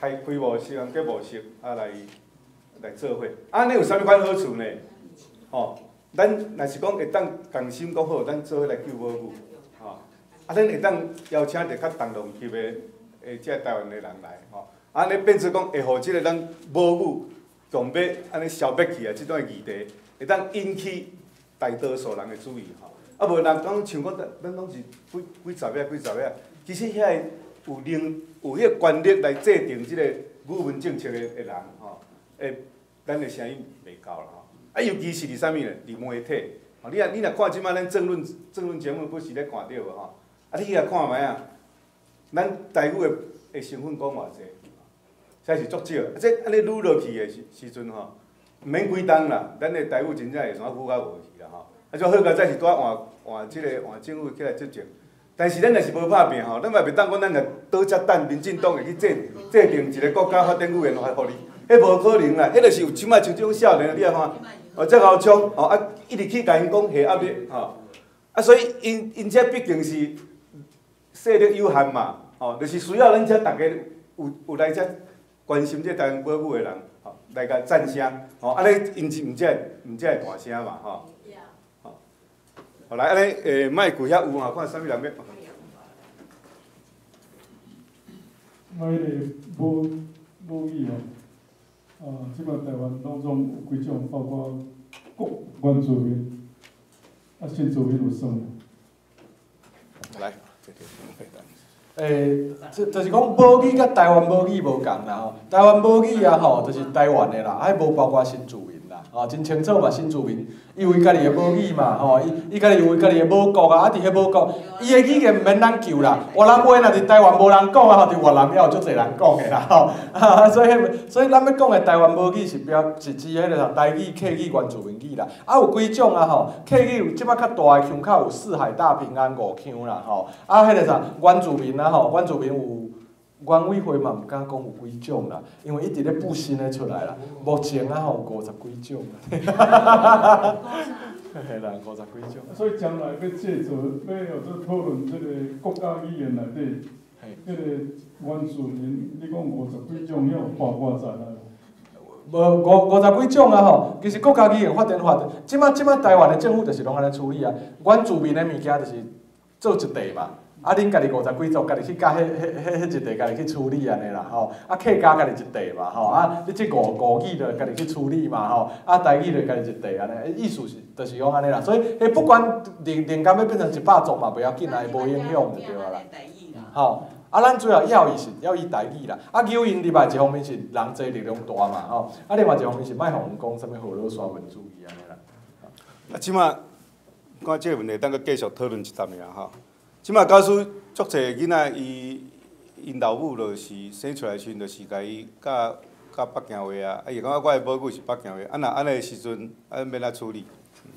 开幕式、结幕式来做伙。安尼有啥物款好处呢？吼，咱若是讲会当共心讲好，咱做伙来救母语，吼。咱会当邀请着较重量级的即台湾的人来，吼。安尼变成讲会互即个咱母语强要安尼消灭去啊，即种议题会当引起大多数人的注意，吼。啊无人讲像讲咱拢是几十页，其实遐有迄个权力来制定即个语文政策的人，吼，咱的声音袂够啦，吼。啊，尤其是伫啥物呢？伫媒体，吼，你若看即摆咱政论节目，不是咧看到无吼？啊，你去来看卖啊，咱台语的成分讲偌济，才是足少。啊，这安尼愈落去的时阵吼，毋免几冬啦，咱的台语真正会怎愈到无去啦吼。啊，最好个早是拄啊换政府起来执政。但是咱若是无拍拼吼，咱嘛袂当讲咱若倒遮等民进党会去制定一个国家发展语言法互你，迄无可能啦。迄就是有即摆像即种少年，你啊看，遮敖冲，吼啊一直去甲因讲下压力，吼啊，所以因遮毕竟是势力有限嘛，吼，就是需要咱遮大家有来遮关心这台湾母语的人，吼来甲赞声，吼安尼因是毋才会大声嘛，吼。好来，安尼麦举遐有吼，看啥物人要。 我迄个母语哦，即摆台湾当中有几种，包括国原住民，新住民有算。 来， 就是讲母语甲台湾母语无共啦吼，台湾母语啊吼，就是台湾的啦，还无包括新住民啦，吼，真清楚嘛，新住民。伊有伊家己的母语嘛，吼，伊家己有伊家己的母国啊，伫迄母国，伊的语言毋免咱救啦。越南话若伫台湾无人讲啊，吼，伫越南也有足侪人讲的啦，吼，所以咱要讲的台湾母语是指迄个台语、客语、原住民语啦。啊，有几种啊，吼，客语有即摆较大的腔口有四海大平安五腔啦，吼，啊，迄个啥原住民啊，吼，原住民有。原委会嘛，毋敢讲有几种啦，因为一直咧补新的出来啦。目前啊吼，50几种啦。嘿啦，50几种。 所以将来要借着要有做讨论这个国家语言内底，迄个原住民，你讲50几种，遐有包括在内。 无50几种啊吼，其实国家语言发展法，即摆台湾的政府就是拢安尼处理啊。原住民的物件就是做一地嘛。啊，恁家己50几族，家己去甲迄一地，家己去处理安尼啦，吼。啊，客家家己一地嘛，吼。啊，你即五语就家己去处理嘛，吼。啊，台语就家己一地安尼，意思是就是讲安尼啦。所以，不管连间要变成100族嘛，袂要紧啦，无影响就对啦。吼。啊，咱主要要伊台语啦。啊，语音另外一方面是人济力量大嘛，吼。啊，另外一方面是莫互讲啥物河洛刷文主义安尼啦。 啊，即马看即个问题，等佮继续讨论一阵尔吼。即马假使足侪囡仔因老母就是生出来时阵，就是甲伊教北京话啊，伊感觉我的母语是北京话，啊若安尼的时阵，免怎处理？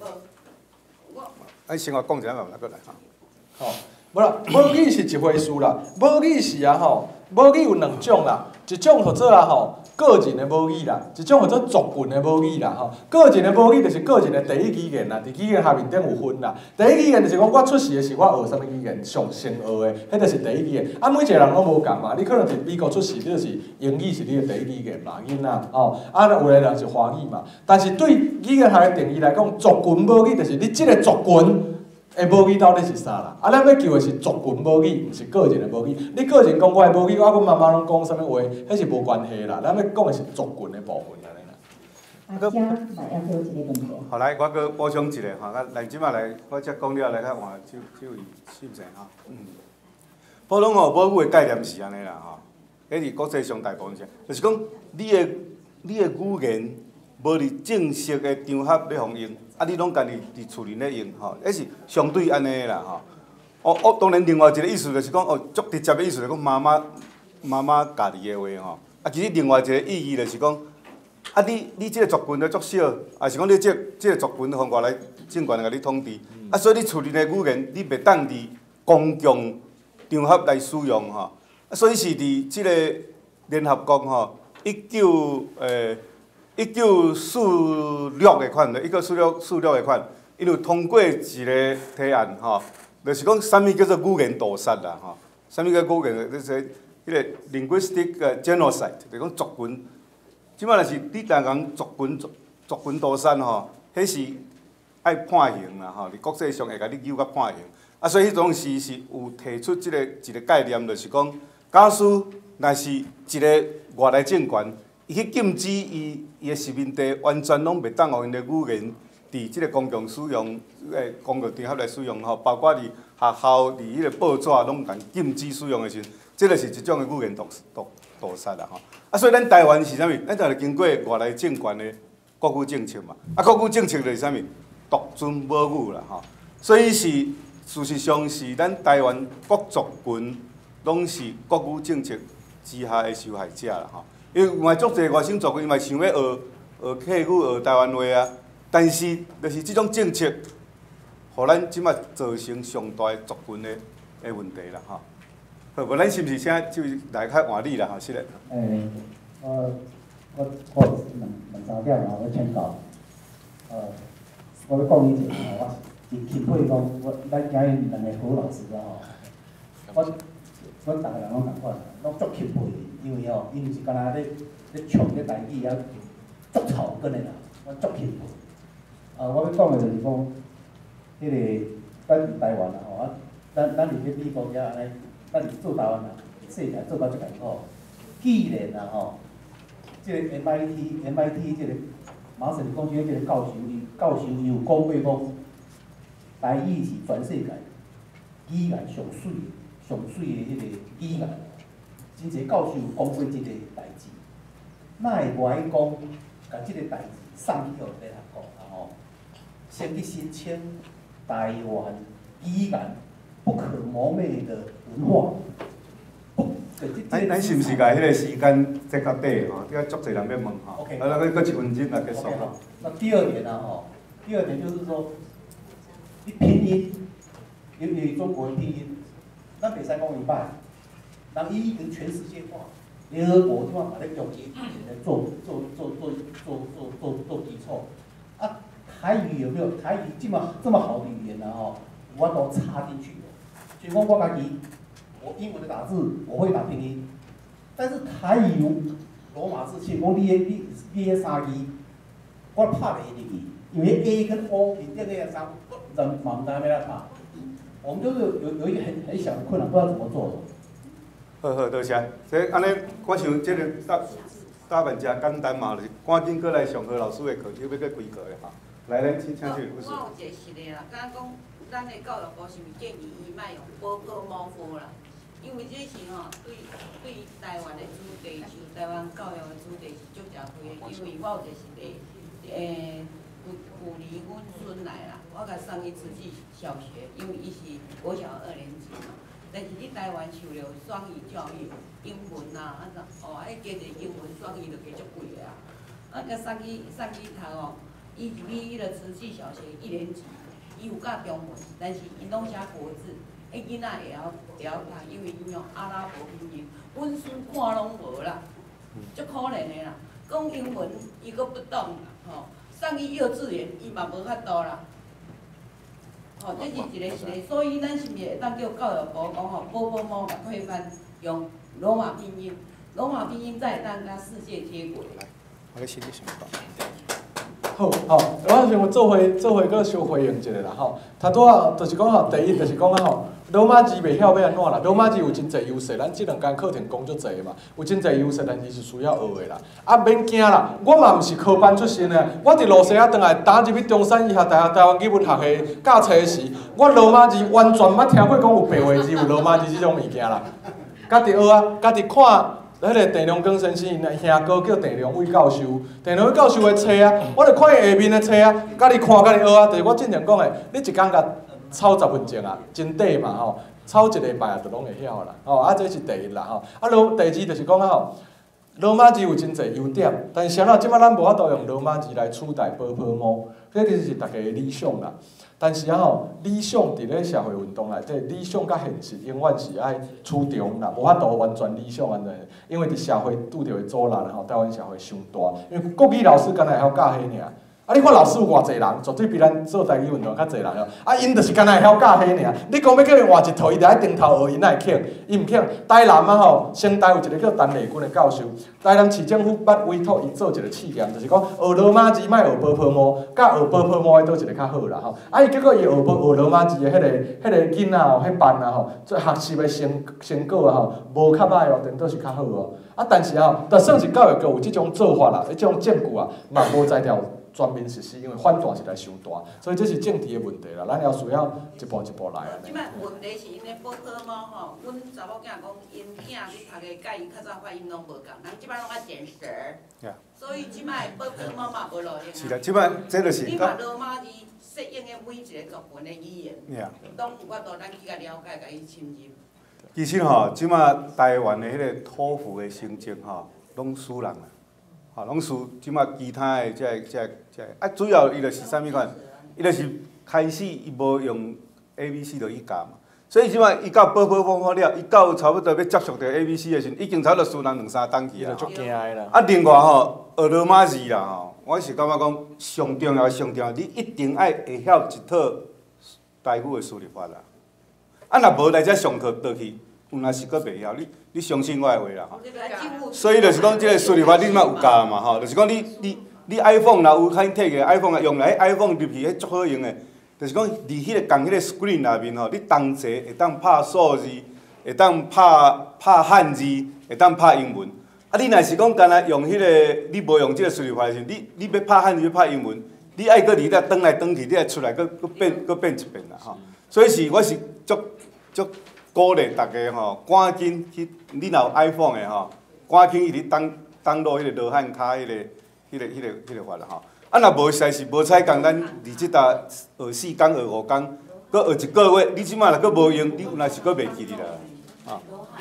咱先话讲一下，慢慢过来吼。无啦，母语是一回事啦，母语是啊吼，母语有两种啦，一种或者啊吼。个人的母语啦，一种叫做族群的母语啦，吼。个人的母语就是个人的第一语言啦，伫语言下面顶有分啦。第一语言就是讲我出世的时候我学啥物语言，上先学的，迄就是第一语言。啊，每一个人拢无共嘛，你可能伫美国出世，你就是英语是你的第一语言嘛，囡仔哦。啊，有的人是华语嘛。但是对语言学的定义来讲，族群母语就是你即个族群。母语到底是啥啦？啊，咱要求的是族群母语，毋是个人的母语。你个人讲我的母语，我阮妈妈拢讲啥物话，迄是无关系啦。咱要讲的是族群的部分安尼啦。 家嘛要做一个问题。 好，来，我搁补充一个吼，来即马来，我则讲了来较换这位信者吼。普通吼母语的概念是安尼啦吼，迄是国际上大部分是，就是讲你的语言无伫正式的场合要互用。啊，你拢家己伫厝里咧用吼，迄是相对安尼啦吼。当然另外一个意思就是讲，足直接的意思就是讲妈妈家己的话吼。啊，其实另外一个意义就是讲，啊，你即个族群咧足少，啊是讲你即个族群从外来政权来甲你统治，啊，所以你厝里的语言你袂当伫公共场合来使用吼。啊，所以是伫即个联合国吼1946的款，1946的款，因有通过一个提案吼，就是讲啥物叫做语言屠杀啦吼，啥物叫语言？就是迄个 linguistic genocide， 就讲族群。即摆若是你人讲族群屠杀吼，迄是爱判刑啦吼，伫国际上会甲你揪甲判刑。啊，所以迄种是有提出一个概念，就是讲，假使若是一个外来政权，伊去禁止伊个殖民地完全拢袂当互因的语言伫即个公共使用，公共场合来使用吼，包括伫学校、伫迄个报纸拢共禁止使用的时阵，即个是一种的语言屠杀啦吼。啊，所以咱台湾是啥物？咱就是经过外来政权的国语政策嘛。啊，国语政策就是啥物？独尊母语啦吼。所以是事实上是咱台湾各族群拢是国语政策之下的受害者啦吼。因为有嘛足侪外省族群伊嘛想要学客语、学台湾话啊，但是就是即种政策，互咱即摆造成上大的族群的问题啦吼。好，无咱是毋是请就是来较换你啦吼，是嘞。 我问3点吼，我请教。我要讲以前吼，我是钦佩讲，咱今日两个好老师啦吼。我逐个人拢共款，拢足钦佩，因为吼，因是敢若咧唱咧台语啊，足草根的啦，我足钦佩。我要讲的就是讲，迄个咱伫台湾啦吼，咱伫咧美国遐安尼。咱是做台湾人，细汉做到遮艰苦。既然啊吼，即个 MIT 即个麻省理工学院即个教授伊有讲过讲，台语是全世界语言上水的迄个语言。真侪教授有讲过即个代志，哪会外讲，甲即个代志送去互别人讲啊吼？先去申请台湾语言不可磨灭的文化。 咱是毋是甲迄个时间再到底吼？要足侪人要问吼。 OK。 咱搁1分钟来结束。 好。那第二点呢吼？第二点就是说，你拼音，尤其中国的拼音，咱袂使讲一半，人伊已经全世界化。联合国地方把咧用语言来做基础。啊，台语有没有？台语这么好的语言呢吼，我都插进去。所以讲我家己，我英文的打字我会打拼音，但是台语罗马字像讲你迄3字，我拍袂入去，因为 A 跟 O 面顶那个3，人嘛唔知要哪拍。我们就是有一个很小的困难，不知道怎么做。 好，多谢。所以安尼，我想这个答案真简单嘛，就是赶紧过来上何老师的课，要过几课的哈。来，咱请这位老师。 我有一个实例啦，敢讲咱的教育部是毋是建议伊莫用波波猫波啦？因为这是吼对台湾的主题，就台湾教育的主题是足正推的。因为我有一个实例，旧年阮孙来啦，我甲送伊慈济小学，因为伊是国小2年级嘛。但是你台湾受了双语教育，英文啊，迄加一英文双语就加足贵个啊。甲送去读哦，伊入去迄个慈济小学1年级，伊有教中文，但是伊拢写国字，迄囡仔会晓读，因为伊用阿拉伯拼音，阮孙看拢无啦，足可怜的啦。讲英文伊阁不懂啦，吼，送去幼稚园伊嘛无法度啦。哦，这是一个实例，所以咱是毋是会当叫教育部讲吼，波波猫甲推翻用罗马拼音，罗马拼音才会当甲世界接轨。 我咧心里想法。 好，我想做伙搁小回应一下啦吼。头拄啊，就是讲吼，第一就是讲啊吼，罗马字袂晓要安怎啦？罗马字有真侪优势，咱即2间课程讲足侪嘛，有真侪优势，但是是需要学的啦。啊，免惊啦，我嘛毋是科班出身的，我伫罗西亚倒来打入去中山医学大学台湾语文学系教册时，我罗马字完全捌听过讲有白话字、有罗马字即种物件啦。家己学啊，家己看。迄个郑良光先生，因兄哥叫郑良伟教授，郑良伟教授的册啊，我著看伊下面的册啊，家己看家己学啊。就是我正常讲的，你一工甲抄10分钟啊，真短嘛吼，抄1礼拜啊，就拢会晓啦。吼，啊，这是第一啦吼。啊，第二就是讲啊吼，罗马字有真侪优点，但是即摆咱无法度用罗马字来取代波波猫，这其实是大家的理想啦。但是啊吼，理想伫咧社会运动内底，理想甲现实永远是爱取中啦，无法度完全理想安尼。因为伫社会拄着的阻力吼，台湾社会伤大。因为国语老师敢若会晓教迄尔， 啊！你看老师有偌济人，绝对比咱做台语运动较济人哦。啊，因就是干那会晓教迄尔。你讲要叫伊换一套，伊就爱顶头学，伊哪会肯？伊毋肯。台南啊吼，先台有一个叫陈丽君的教授，台南市政府捌委托伊做一个试验，就是讲学罗马字，莫学波泡沫，甲学波泡沫的倒一个较好啦吼。啊，伊结果伊学罗马字的迄个囡仔吼，迄班啊吼，做学习的成果啊吼，无较歹哦，顶倒是较好哦。啊，但是吼，就算是教育局有即种做法啦，即种证据啊，嘛无在条。全面实施，因为反弹实在伤大，所以这是政治的问题啦。咱要需要一步一步来安尼。 即摆问题是因咧补科毛吼，阮查某囝讲因囝去读个甲伊较早发音拢无共，人即摆拢爱剪舌，所以即摆补科毛嘛无路用。 是啦，即摆这就是你把罗马字适应的每一个族群的语言，拢有法度咱去甲了解，甲伊深入。 其实吼，即摆台湾的迄个托福的成绩吼，拢输人啦。吼，拢输即摆其他的这啊，主要伊就是啥物款？伊就是开始伊无用 ABC 就去教嘛，所以即摆伊到补方法了，伊到差不多要接触到 ABC 的时阵，已经差不多输人2、3档去啊。足惊的啦。 啊，另外吼，学罗马字啦吼，我是感觉讲上重要，你一定爱会晓一套台语的输入法啦。啊，若无来遮上课倒去，有若是阁袂晓，你相信我的话啦吼。所以就是讲，即个输入法你嘛有教嘛吼，就是讲你 iPhone 若有肯摕个 iPhone 用来 iPhone 入去，迄足好用的。就是讲，伫迄个共迄个 screen 内面吼，你同齐会当拍数字，会当拍汉字，会当拍英文。啊，你若是讲干那用迄个，你无用即个输入法的时阵，你要拍汉字要拍英文，你爱搁伫遐转来转去，你爱出来搁变一遍啦吼。所以我是足鼓励大家吼，赶紧去，你若有 iPhone 的吼，赶紧去登录迄个罗汉卡迄个法啦吼。啊，若无实在是无采工，咱伫即搭学4天、学5天，搁学1个月，你即摆若搁无用，你若是搁袂记哩啦。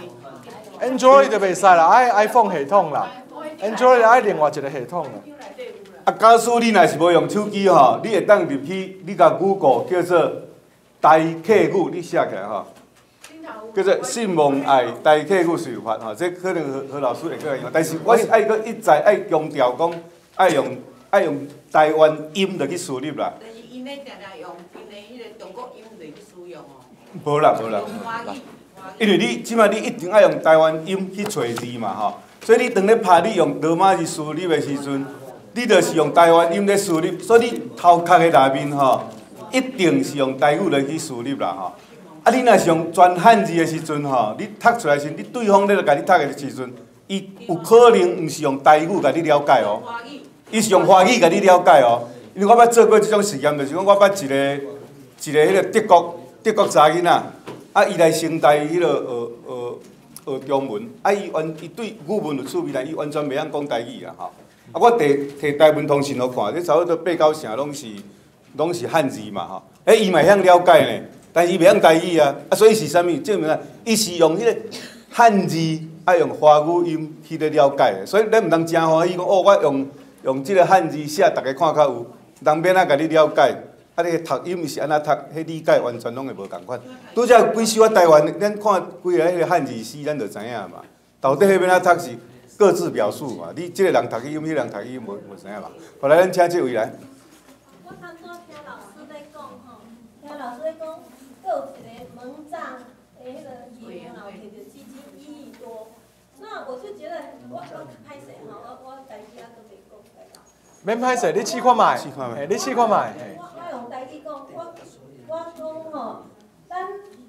Android 就袂使啦，爱 iPhone 系统啦 ，Android 爱另外一个系统啦。 啊，假使你若是无用手机吼，你会当入去，你甲 Google 叫做台客语，你写起来吼。叫做信望爱台客语输入法吼，这可能何老师会搁用，但是我是爱搁一再爱强调讲，爱用台湾音就去输入啦。 但是因咧常常用因的迄个中国音就去使用哦。 无啦。因为你即摆你一定爱用台湾音去找字嘛吼，所以你当咧拍你用罗马字输入的时阵，你就是用台湾音咧输入，所以你头壳的内面吼，一定是用台语来去输入啦吼。啊，你若是用全汉字的时阵吼，你读出来时，你对方咧甲你读的时阵，伊有可能毋是用台语甲你了解哦，伊是用华语甲你了解哦。因为我捌做过即种实验，就是讲我捌一个迄个德国查囡仔，啊，伊来升台迄个学中文，啊，伊对语文有趣味，但伊完全袂晓讲台语啊吼。啊，我摕台文通讯互看，这差不多8、9成拢是汉字嘛吼。伊嘛晓了解呢。但是伊袂晓台语啊，所以是啥物？证明啊，伊是用迄个汉字，爱用华语音去咧了解的。所以咱毋通真欢喜讲，我用即个汉字写，大家看较有，人免仔甲你了解。啊，你读音是安怎读，迄理解完全拢会无共款。拄则几首台湾，咱看几个迄个汉字诗，咱就知影嘛。到底迄边仔读是各自表述嘛？你即个人读音，迄个人读音，无知影嘛？后来咱请这位来。 我当初听老师在讲吼，听老师在讲。有一个门障的迄个语言后，摕着7亿多，那我就觉得我歹势吼，我家己也都袂讲。 免歹势，你试看卖，你试看卖。 我用台语讲，我讲吼，咱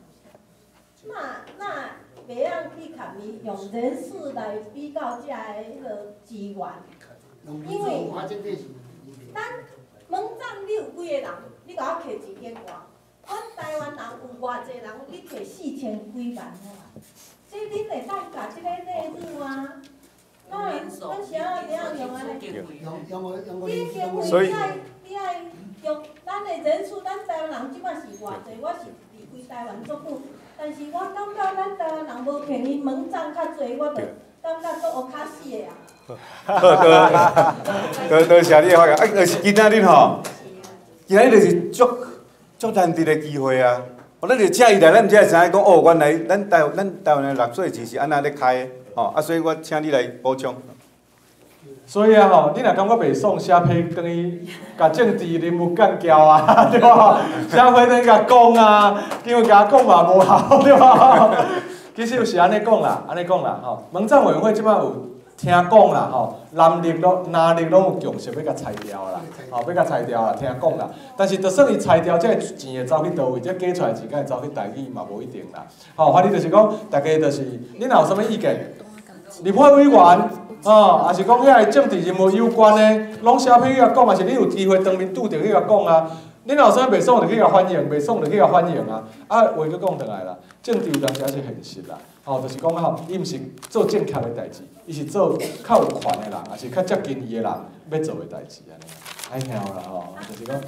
那袂晓去甲伊用人事来比较遮个迄个资源，因为咱门障你有几个人，你甲我摕1间外。阮台湾人有偌济人，你摕4000几万啊！这恁会当甲即个内入啊？阮啥会晓用安尼？ 所以你爱用咱的人数，咱台湾人即摆是偌济？我是离开台湾足久，但是我感觉咱台湾人无骗伊门障较济，我就感觉足乌卡死的啊！ 多谢你的发言。啊，就是今仔日吼，今仔日就是足难得的机会啊！咱就请伊来，咱才会知影讲哦，原来咱台湾的纳税钱是安那咧开的，吼啊，所以我请你来补充。 所以啊吼，你若感觉袂爽，写批等于甲政治人物干交啊，对吧？写批等于甲讲啊，因为甲讲嘛无效，对吧？其实有是安尼讲啦，吼。门站委员会即摆有听讲啦，吼，南力拢有强势要甲裁掉啦，吼，要甲裁掉啦，听讲啦。但是就算伊裁掉，这钱会走去倒位？这加出来钱，敢会走去台语嘛无一定啦。吼，反正就是讲，大家就是，恁若有啥物意见？立法委员。也是讲遐个政治人物有关的，拢写批去甲讲，也是你有机会当面拄着去甲讲啊。恁若有啥袂爽就去甲反映，袂爽就去甲反映啊。话佫讲转来啦，政治有当时也是现实啦。就是讲伊毋是做正确的代志，伊是做较有权的人，也是较接近伊的人要做的代志安尼。爱听啦就是讲。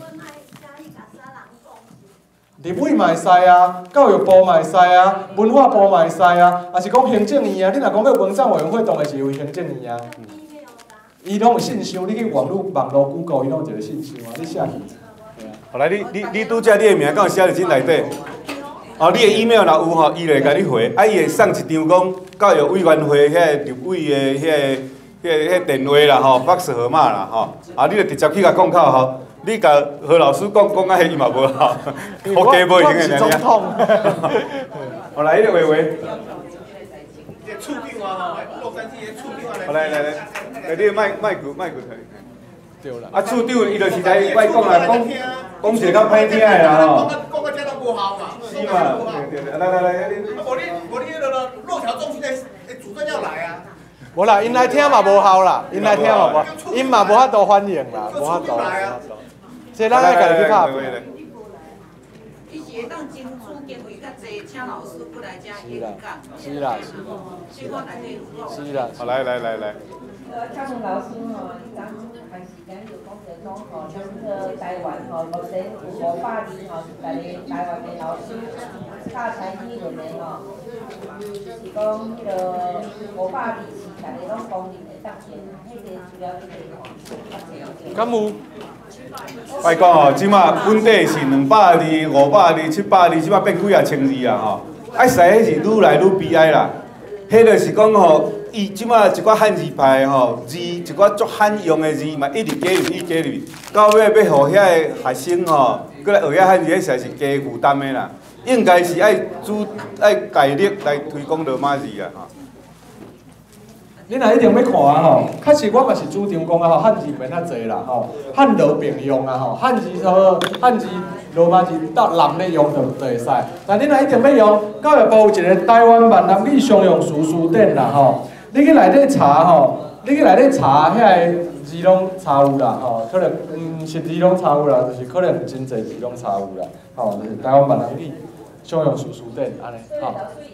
立委嘛会使啊，教育部嘛会使啊，文化部嘛会使啊，也是讲行政院啊。你若讲要文战委员会，当然是由行政院啊。伊拢有信箱，你去网络Google， 伊拢有一个信箱啊，你写去。 后来你拄则你的名敢有写入进内底？你的 email 若有吼，伊就会甲你回，伊会送一张讲教育委员会遐立委的遐电话啦吼，fax 号码啦吼，你就直接去甲讲口吼。你甲何老师讲啊，迄伊嘛无效，好加无用的总统。 我来，迄个话。 厝长啊，洛杉矶的厝长来，你个麦克对啦。 厝长伊就是来摆讲啦，讲一个较歹听的啦吼。 讲到这都无效嘛。 是嘛？对，来， 无你迄个落条中心的主任要来啊。 无啦，因来听嘛无效啦，因来听嘛无，因嘛无法度反应啦，无法度。这咱爱家己去拍片。 伊是会当争取经费较济，请老师不来遮演讲。 是啦。 去看内底有。 是啦。 来。 嘉文老师吼，你刚开始讲就讲着讲吼，像个台湾吼，目前有520吼，大家台湾的老师教材语文的吼，是讲迄个520是大家拢公认的答辩，迄个资料你可以看。 敢有？ 拜讲吼，即马本地是200字、500字、700字，即马变几啊千字啊吼！爱使迄是愈来愈悲哀啦。迄就是讲吼，伊即马一寡汉字派吼字，一寡足罕用的字嘛，一直加入去，到尾要互遐个学生吼，过来学遐汉字，迄实在是加负担的啦。应该是爱大力来推广罗马字啊吼。 你若一定要看啊吼，确实我嘛是主张讲啊吼，汉字免遐济啦吼，汉罗并用啊吼，汉字罗马字搭男咧用就会使。但你若一定要用，教育部有一个台湾闽南语常用书典啦吼，你去内底查吼，遐个字拢查有啦吼，可能毋是字拢查有啦，就是可能真侪字拢查有啦，吼，就是台湾闽南语常用书典安尼吼。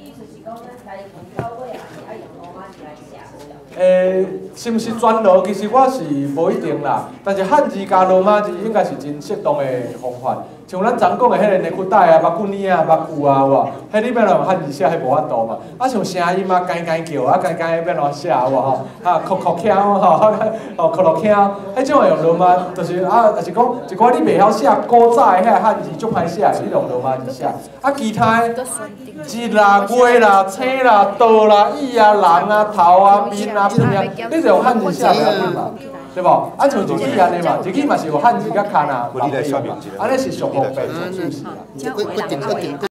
是毋是全罗？其实我是无一定啦，但是汉字加罗马字应该是真适当的方法。像咱常讲的迄个内裤带啊、目骨呢啊、目骨啊，有无？迄你要用汉字写，迄无法度嘛。像声音啊、间叫啊、间要怎写有无吼？哭腔吼，哭腔，迄种用罗马，就是就是讲一寡你袂晓写古早的遐汉字，足歹写，你用罗马字写。其他的日啦、月啦、星啦、道啦、椅啊、人啊、头啊、面啊、鼻啊，你就用汉字写袂要紧嘛。对无？像日语安尼嘛，日语嘛是有汉字甲卡那，安尼是属方便，属舒适啦。